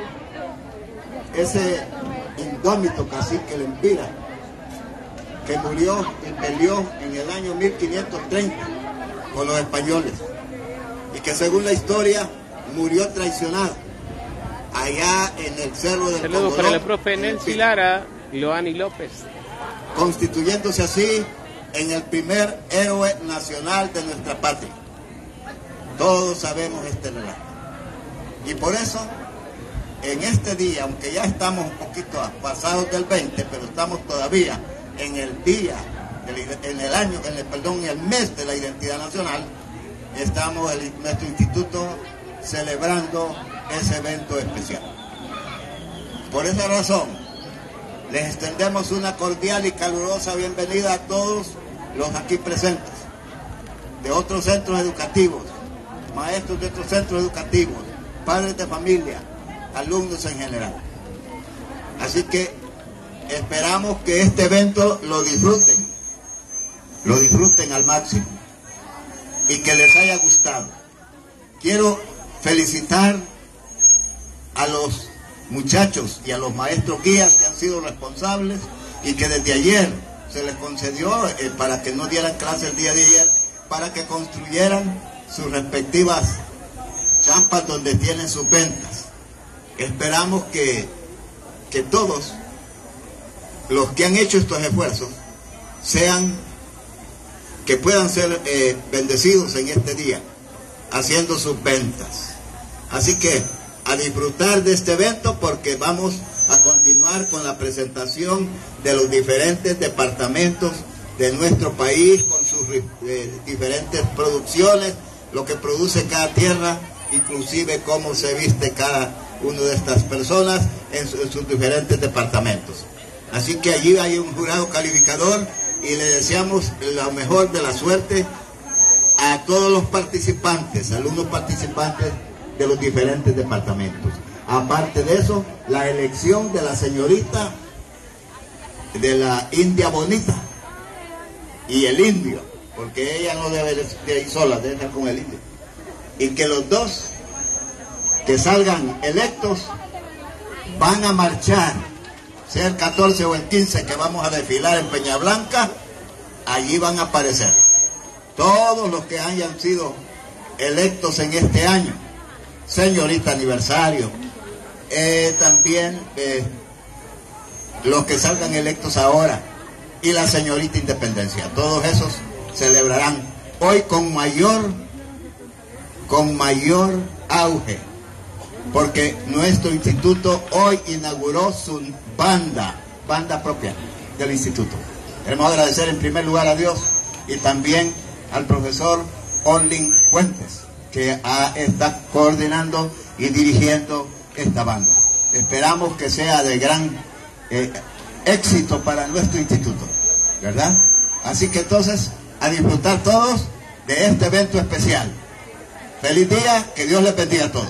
Ese indómito cacique el Empira, que murió y peleó en el año mil quinientos treinta con los españoles, y que según la historia murió traicionado allá en el cerro del Saludos para el profe Nelsi Lara y Loani López, constituyéndose así en el primer héroe nacional de nuestra patria. Todos sabemos este relato, y por eso en este día, aunque ya estamos un poquito pasados del veinte, pero estamos todavía en el día, en el año, en el, perdón, en el mes de la identidad nacional, estamos en nuestro instituto celebrando ese evento especial. Por esa razón, les extendemos una cordial y calurosa bienvenida a todos los aquí presentes, de otros centros educativos, maestros de otros centros educativos, padres de familia, alumnos en general. Así que esperamos que este evento lo disfruten, lo disfruten al máximo y que les haya gustado. Quiero felicitar a los muchachos y a los maestros guías que han sido responsables y que desde ayer se les concedió eh, para que no dieran clase el día de ayer, para que construyeran sus respectivas champas donde tienen sus ventas. Esperamos que, que todos los que han hecho estos esfuerzos sean, que puedan ser eh, bendecidos en este día haciendo sus ventas. Así que a disfrutar de este evento, porque vamos a continuar con la presentación de los diferentes departamentos de nuestro país, con sus eh, diferentes producciones, lo que produce cada tierra, inclusive cómo se viste cada una de estas personas en, su, en sus diferentes departamentos. Así que allí hay un jurado calificador y le deseamos la mejor de la suerte a todos los participantes, alumnos participantes de los diferentes departamentos. Aparte de eso, la elección de la señorita de la India Bonita y el indio, porque ella no debe de ir sola, debe estar con el indio. Y que los dos que salgan electos van a marchar, sea el catorce o el quince que vamos a desfilar en Peña Blanca, allí van a aparecer todos los que hayan sido electos en este año, señorita aniversario, eh, también eh, los que salgan electos ahora y la señorita independencia. Todos esos celebrarán hoy con mayor, con mayor auge, porque nuestro instituto hoy inauguró su banda, banda propia del instituto. Queremos agradecer en primer lugar a Dios y también al profesor Orlin Fuentes, que ha, está coordinando y dirigiendo esta banda. Esperamos que sea de gran eh, éxito para nuestro instituto, ¿verdad? Así que entonces, a disfrutar todos de este evento especial. Feliz día, que Dios les bendiga a todos.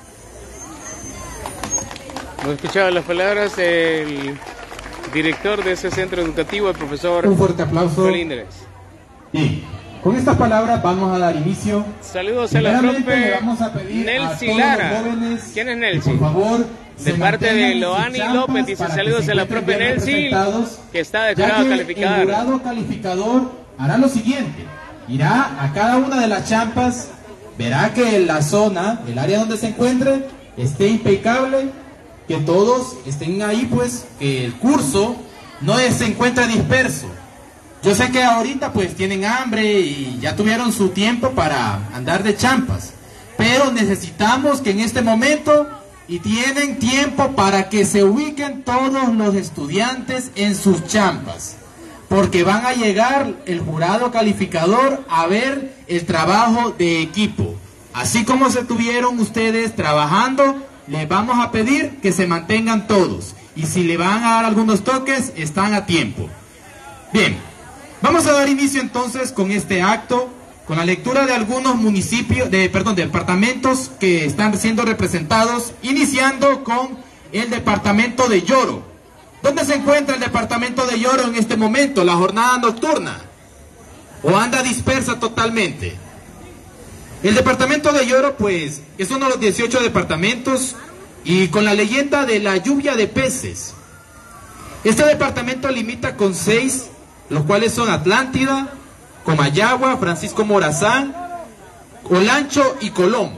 Hemos escuchado las palabras del director de ese centro educativo, el profesor Un fuerte aplauso. Colindres. Bien, con estas palabras vamos a dar inicio. Saludos a la profe Nelcy Lara. ¿Quién es Nelcy? Por favor, de parte de Loani López, dice saludos a la profe Nelcy, que está de jurado calificador. El jurado calificador hará lo siguiente: irá a cada una de las champas, verá que la zona, el área donde se encuentre, esté impecable, que todos estén ahí, pues, que el curso no se encuentre disperso. Yo sé que ahorita pues tienen hambre y ya tuvieron su tiempo para andar de champas, pero necesitamos que en este momento y tienen tiempo para que se ubiquen todos los estudiantes en sus champas, porque van a llegar el jurado calificador a ver el trabajo de equipo. Así como se tuvieron ustedes trabajando, les vamos a pedir que se mantengan todos, y si le van a dar algunos toques, están a tiempo. Bien, vamos a dar inicio entonces con este acto, con la lectura de algunos municipios, de, perdón, departamentos que están siendo representados, iniciando con el departamento de Yoro. ¿Dónde se encuentra el departamento de Yoro en este momento, la jornada nocturna? ¿O anda dispersa totalmente? El departamento de Yoro, pues, es uno de los dieciocho departamentos y con la leyenda de la lluvia de peces. Este departamento limita con seis, los cuales son Atlántida, Comayagua, Francisco Morazán, Olancho y Colón.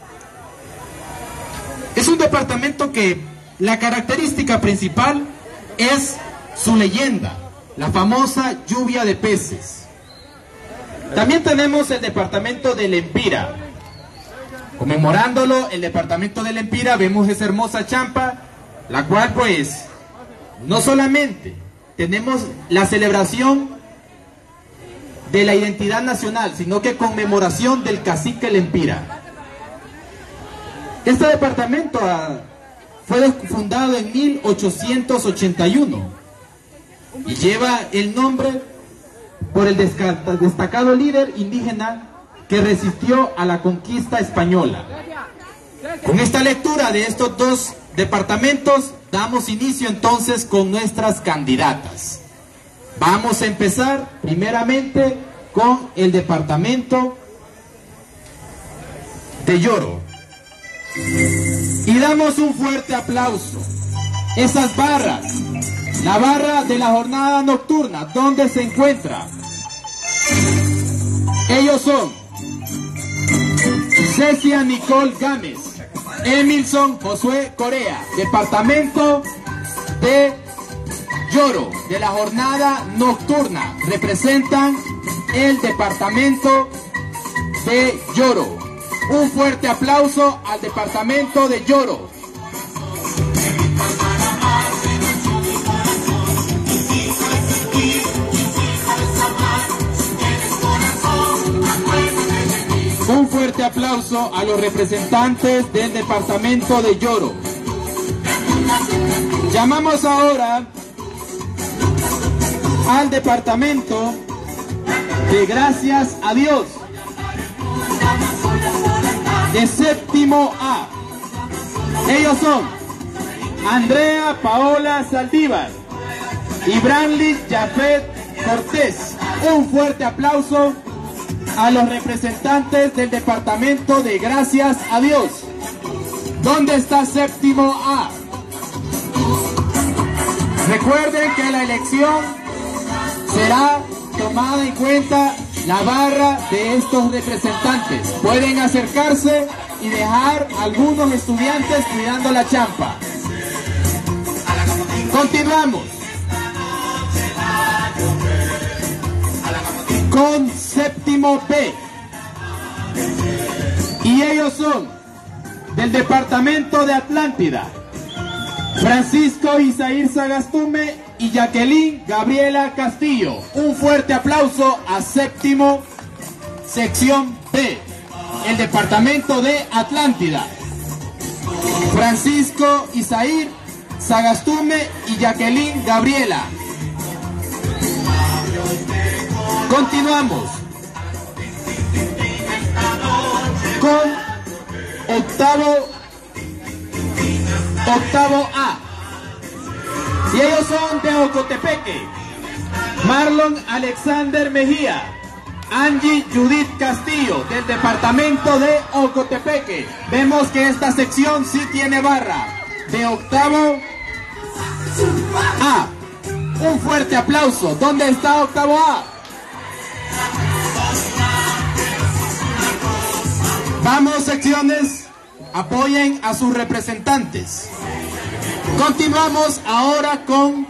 Es un departamento que la característica principal es su leyenda, la famosa lluvia de peces. También tenemos el departamento de Lempira. Conmemorándolo, el departamento de Lempira, vemos esa hermosa champa, la cual pues, no solamente tenemos la celebración de la identidad nacional, sino que conmemoración del cacique Lempira. Este departamento uh, fue fundado en mil ochocientos ochenta y uno y lleva el nombre por el destacado líder indígena que resistió a la conquista española. Con esta lectura de estos dos departamentos, damos inicio entonces con nuestras candidatas. Vamos a empezar primeramente con el departamento de Yoro. Y damos un fuerte aplauso. Esas barras, la barra de la jornada nocturna, ¿dónde se encuentra? Ellos son Cecia Nicole Gámez, Emilson Josué Corea, departamento de Yoro, de la jornada nocturna. Representan el departamento de Yoro. Un fuerte aplauso al departamento de Yoro. Un fuerte aplauso a los representantes del departamento de Yoro. Llamamos ahora al departamento de Gracias a Dios, de séptimo A. Ellos son Andrea Paola Saldívar y Branly Jafet Cortés. Un fuerte aplauso a los representantes del departamento de Gracias a Dios. ¿Dónde está séptimo A? Recuerden que la elección será tomada en cuenta la barra de estos representantes. Pueden acercarse y dejar algunos estudiantes cuidando la champa. Continuamos con séptimo B. Y ellos son del departamento de Atlántida, Francisco Isaír Sagastume y Jacqueline Gabriela Castillo. Un fuerte aplauso a séptimo sección B, el departamento de Atlántida. Francisco Isaír Sagastume y Jacqueline Gabriela. Continuamos con octavo octavo A, y ellos son de Ocotepeque. Marlon Alexander Mejía, Angie Judith Castillo, del departamento de Ocotepeque. Vemos que esta sección sí tiene barra. De octavo A. Un fuerte aplauso. ¿Dónde está octavo A? Vamos, secciones, apoyen a sus representantes. Continuamos ahora con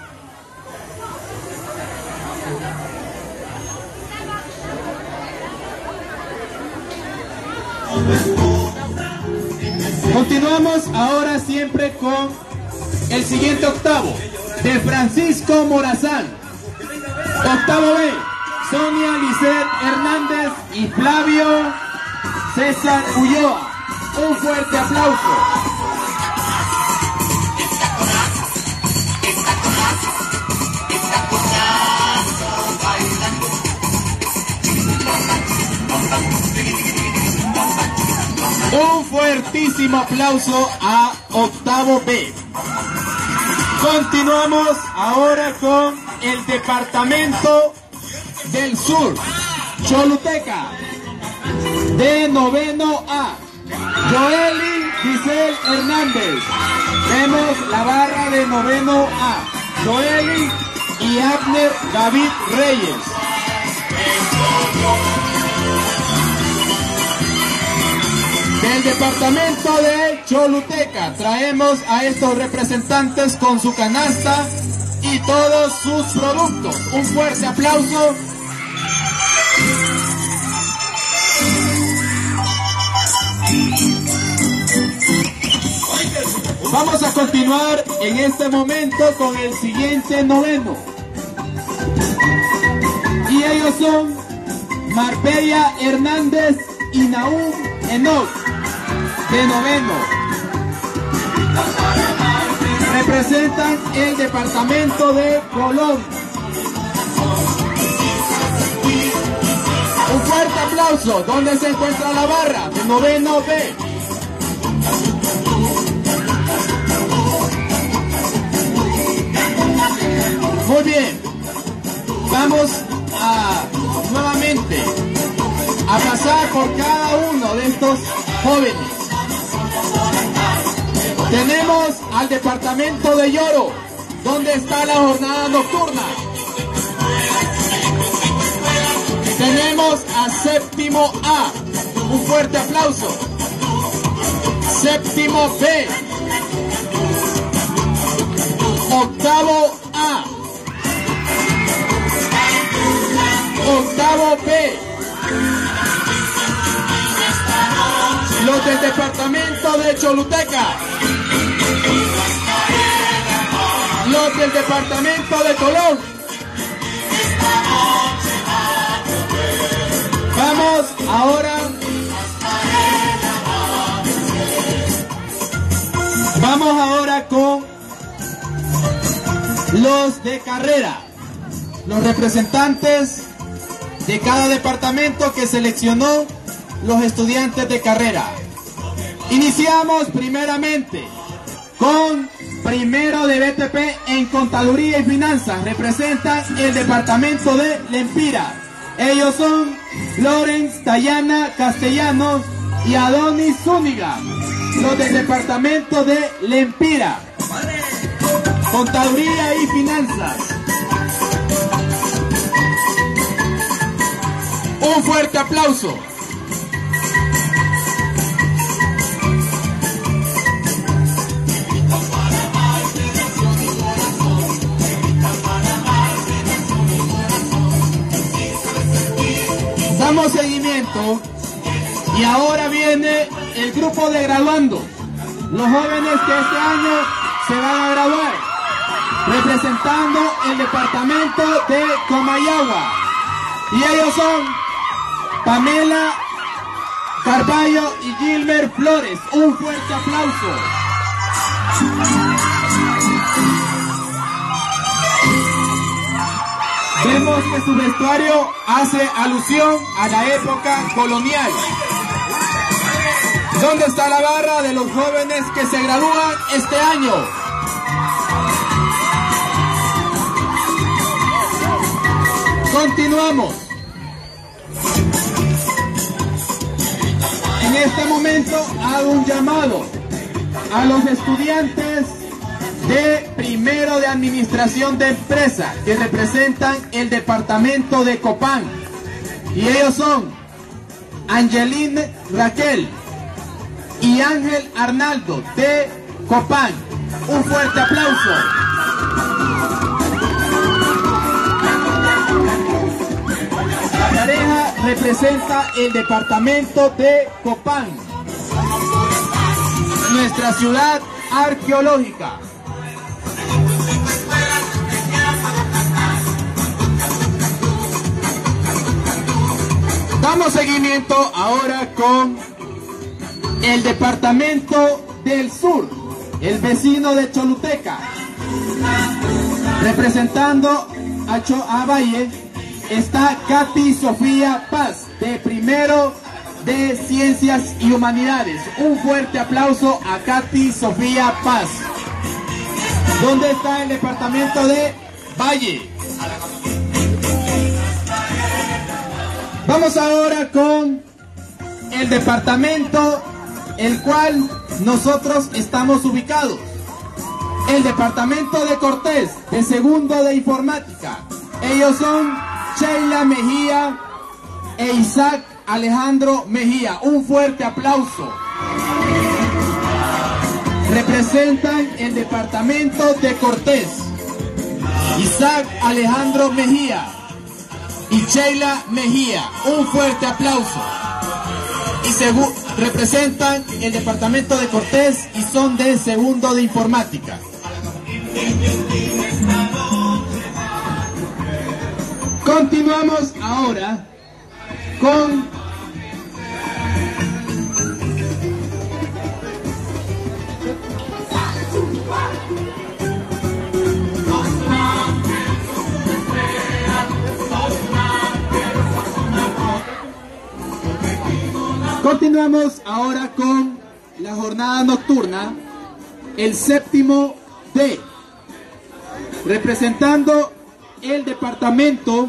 Continuamos ahora siempre con el siguiente octavo, de Francisco Morazán. Octavo B, Sonia Lisset Hernández y Flavio César Ulloa. Un fuerte aplauso. Un fuertísimo aplauso a octavo B. Continuamos ahora con el departamento del sur, Choluteca, de noveno A, Joely Giselle Hernández. Vemos la barra de noveno A, Joely y Abner David Reyes. Del departamento de Choluteca traemos a estos representantes con su canasta y todos sus productos. Un fuerte aplauso. Vamos a continuar en este momento con el siguiente noveno. Y ellos son Marbella Hernández y Nahum Enoch, de noveno. Representan el departamento de Colón. Un fuerte aplauso. ¿Dónde se encuentra la barra? De noveno B. Muy bien. Vamos a nuevamente a pasar por cada uno de estos jóvenes. Tenemos al departamento de Lloro, donde está la jornada nocturna. Tenemos a séptimo A, un fuerte aplauso. Séptimo B, octavo A, octavo B. Los del departamento de Choluteca, los del departamento de Colón. Vamos ahora, vamos ahora con los de carrera, los representantes de cada departamento que seleccionó los estudiantes de carrera. Iniciamos primeramente con primero de B T P en Contaduría y Finanzas. Representan el departamento de Lempira. Ellos son Lorenz Dayana Castellanos y Adonis Zúñiga, los del departamento de Lempira. Contaduría y Finanzas. Un fuerte aplauso. Damos seguimiento y ahora viene el grupo de graduandos, los jóvenes que este año se van a graduar, representando el departamento de Comayagua. Y ellos son Pamela Carballo y Gilmer Flores. Un fuerte aplauso. Vemos que su vestuario hace alusión a la época colonial. ¿Dónde está la barra de los jóvenes que se gradúan este año? Continuamos. En este momento hago un llamado a los estudiantes de primero de administración de empresa que representan el departamento de Copán, y ellos son Angeline Raquel y Ángel Arnaldo de Copán. Un fuerte aplauso. La pareja representa el departamento de Copán, nuestra ciudad arqueológica. Damos seguimiento ahora con el departamento del sur, el vecino de Choluteca. Representando a, Cho a Valle está Katy Sofía Paz, de primero de Ciencias y Humanidades. Un fuerte aplauso a Katy Sofía Paz. ¿Dónde está el departamento de Valle? Vamos ahora con el departamento el cual nosotros estamos ubicados. El departamento de Cortés, de segundo de informática. Ellos son Sheila Mejía e Isaac Alejandro Mejía. Un fuerte aplauso. Representan el departamento de Cortés. Isaac Alejandro Mejía y Sheila Mejía. Un fuerte aplauso. Y representan el departamento de Cortés y son de segundo de informática. Continuamos ahora con Continuamos ahora con la jornada nocturna, el séptimo D, representando el departamento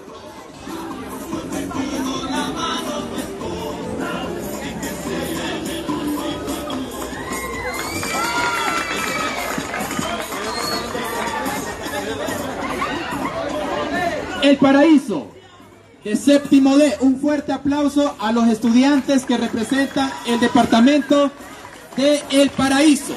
El Paraíso, de séptimo D. Un fuerte aplauso a los estudiantes que representan el departamento de El Paraíso.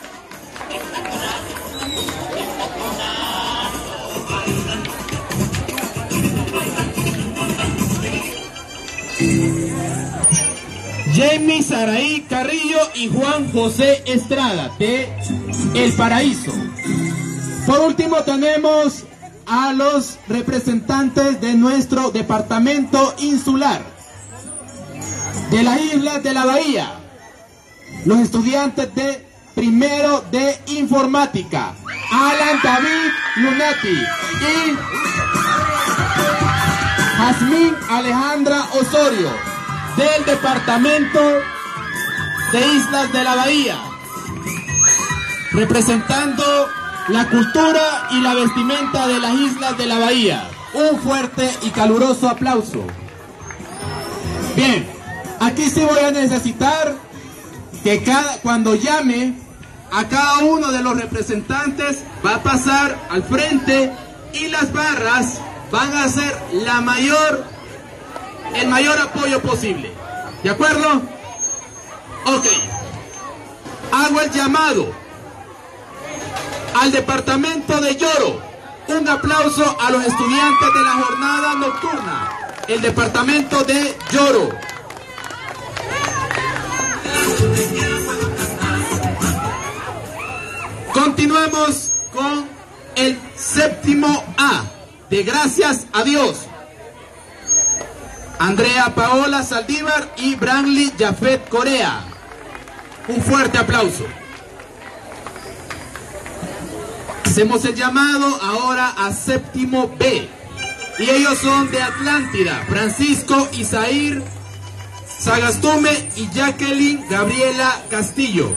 Jamie Saraí Carrillo y Juan José Estrada, de El Paraíso. Por último tenemos a los representantes de nuestro departamento insular, de las Islas de la Bahía, los estudiantes de primero de informática, Alan David Lunati y Jazmín Alejandra Osorio, del departamento de Islas de la Bahía, representando la cultura y la vestimenta de las Islas de la Bahía. Un fuerte y caluroso aplauso. Bien, aquí sí voy a necesitar que cada, cuando llame a cada uno de los representantes, va a pasar al frente y las barras van a hacer la mayor, el mayor apoyo posible. ¿De acuerdo? Ok. Hago el llamado al departamento de Lloro. Un aplauso a los estudiantes de la jornada nocturna. el departamento de Lloro. Continuamos con el séptimo A, de Gracias a Dios. Andrea Paola Saldívar y Branly Jafet Corea. Un fuerte aplauso. Hacemos el llamado ahora a séptimo B. Y ellos son de Atlántida, Francisco Isaír Sagastume y Jacqueline Gabriela Castillo.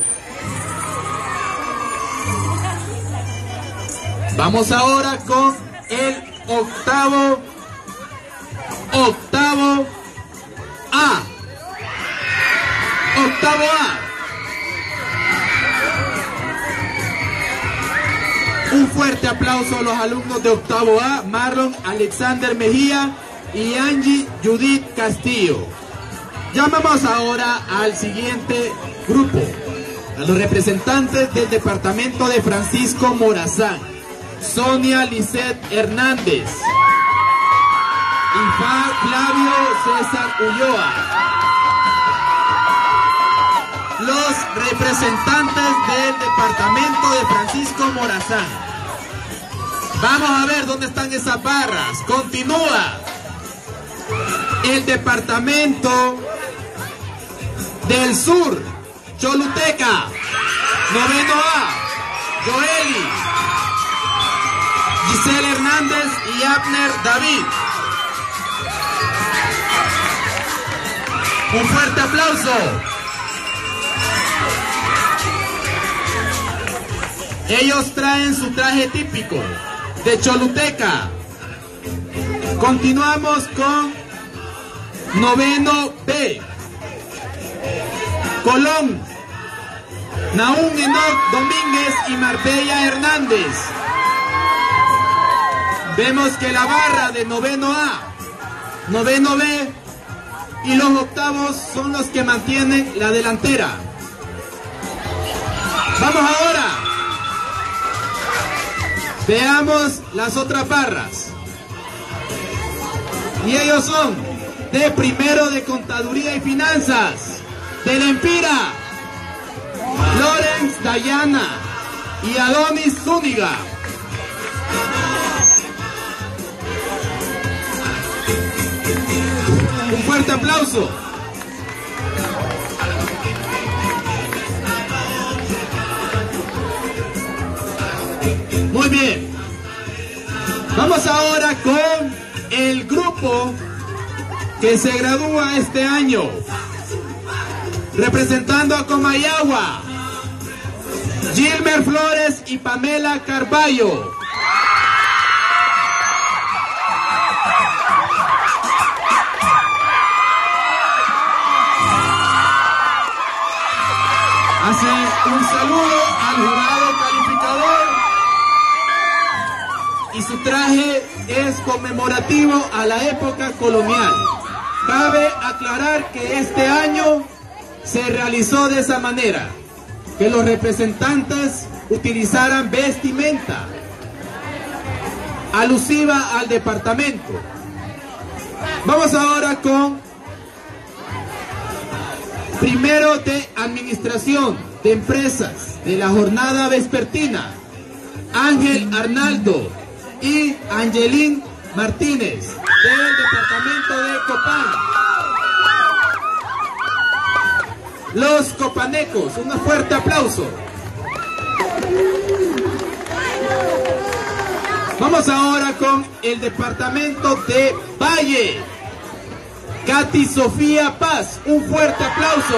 Vamos ahora con el octavo, octavo A. Octavo A. Un fuerte aplauso a los alumnos de octavo A, Marlon Alexander Mejía y Angie Judith Castillo. Llamamos ahora al siguiente grupo, a los representantes del departamento de Francisco Morazán, Sonia Lisset Hernández y Flavio César Ulloa. Los representantes del departamento de Francisco Morazán. Vamos a ver dónde están esas barras. Continúa. El departamento del sur, Choluteca, noveno A, Joeli, Giselle Hernández y Abner David. Un fuerte aplauso. Ellos traen su traje típico de Choluteca. Continuamos con noveno B. Colón, Naún Enoch Domínguez y Marbella Hernández. Vemos que la barra de noveno A, noveno B y los octavos son los que mantienen la delantera. Vamos ahora. Veamos las otras barras. Y ellos son de primero de Contaduría y Finanzas, del Empira, Lorenz Dayana y Adonis Zúñiga. Un fuerte aplauso. Muy bien. Vamos ahora con el grupo que se gradúa este año, representando a Comayagua, Gilmer Flores y Pamela Carballo. Hace un saludo al jurado calificador y su traje es conmemorativo a la época colonial. Cabe aclarar que este año se realizó de esa manera, que los representantes utilizaran vestimenta alusiva al departamento. Vamos ahora con primero de Administración de Empresas de la jornada vespertina, Ángel Arnaldo y Angelín Martínez del departamento de Copán. Los copanecos, un fuerte aplauso. Vamos ahora con el departamento de Valle, Katy Sofía Paz, un fuerte aplauso.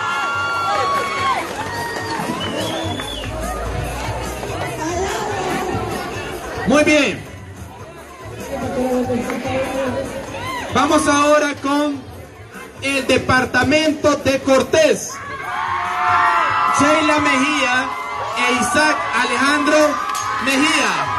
Muy bien. Vamos ahora con el departamento de Cortés, Sheila Mejía e Isaac Alejandro Mejía.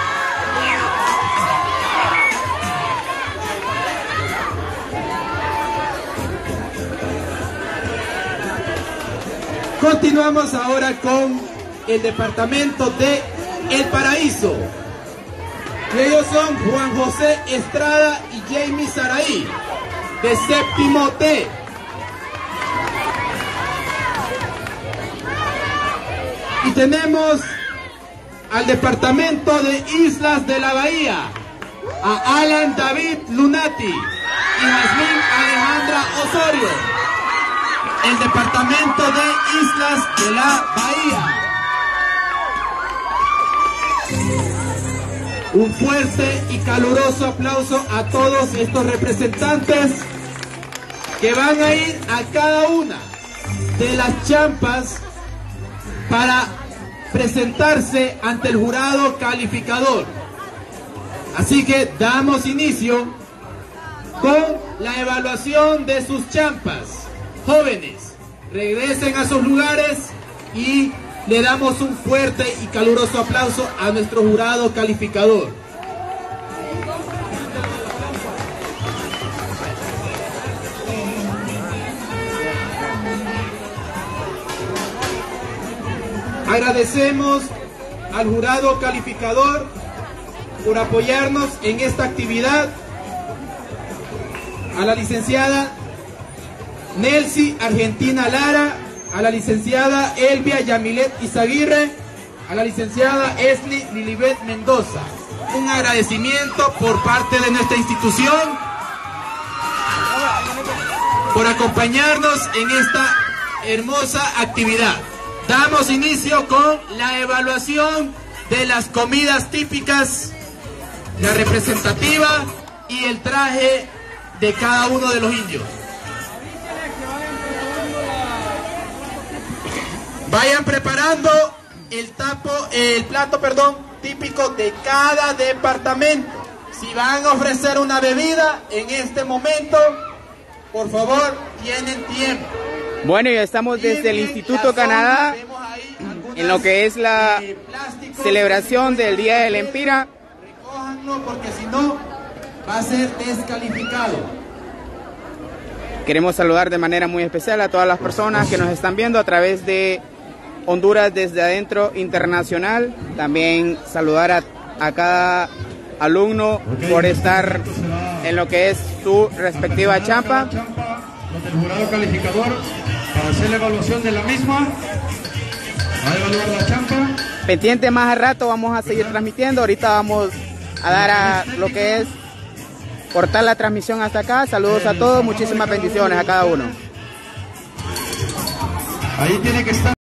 Continuamos ahora con el departamento de El Paraíso, Y ellos son Juan José Estrada y Jamie Saraí, de séptimo T. Y tenemos al departamento de Islas de la Bahía, a Alan David Lunati y Jasmine Alejandra Osorio, el departamento de Islas de la Bahía. Un fuerte y caluroso aplauso a todos estos representantes que van a ir a cada una de las champas para presentarse ante el jurado calificador. Así que damos inicio con la evaluación de sus champas. Jóvenes, regresen a sus lugares y le damos un fuerte y caluroso aplauso a nuestro jurado calificador. Agradecemos al jurado calificador por apoyarnos en esta actividad, a la licenciada Nelcy Argentina Lara, a la licenciada Elvia Yamilet Izaguirre, a la licenciada Esli Lilibet Mendoza. Un agradecimiento por parte de nuestra institución por acompañarnos en esta hermosa actividad. Damos inicio con la evaluación de las comidas típicas, la representativa y el traje de cada uno de los indios. Vayan preparando el tapo, el plato, perdón, típico de cada departamento. Si van a ofrecer una bebida en este momento, por favor, tienen tiempo. Bueno, ya estamos desde el Instituto Canadá en lo que es la celebración del Día del Empira. Recójanlo porque si no va a ser descalificado. Queremos saludar de manera muy especial a todas las personas que nos están viendo a través de Honduras desde adentro internacional. También saludar a, a cada alumno por estar en lo que es su respectiva champa. El jurado calificador para hacer la evaluación de la misma. Va a evaluar la champa. Pendiente, más al rato vamos a seguir transmitiendo. Ahorita vamos a dar a lo que es cortar la transmisión hasta acá. Saludos a todos, muchísimas bendiciones a cada uno. Ahí tiene que estar.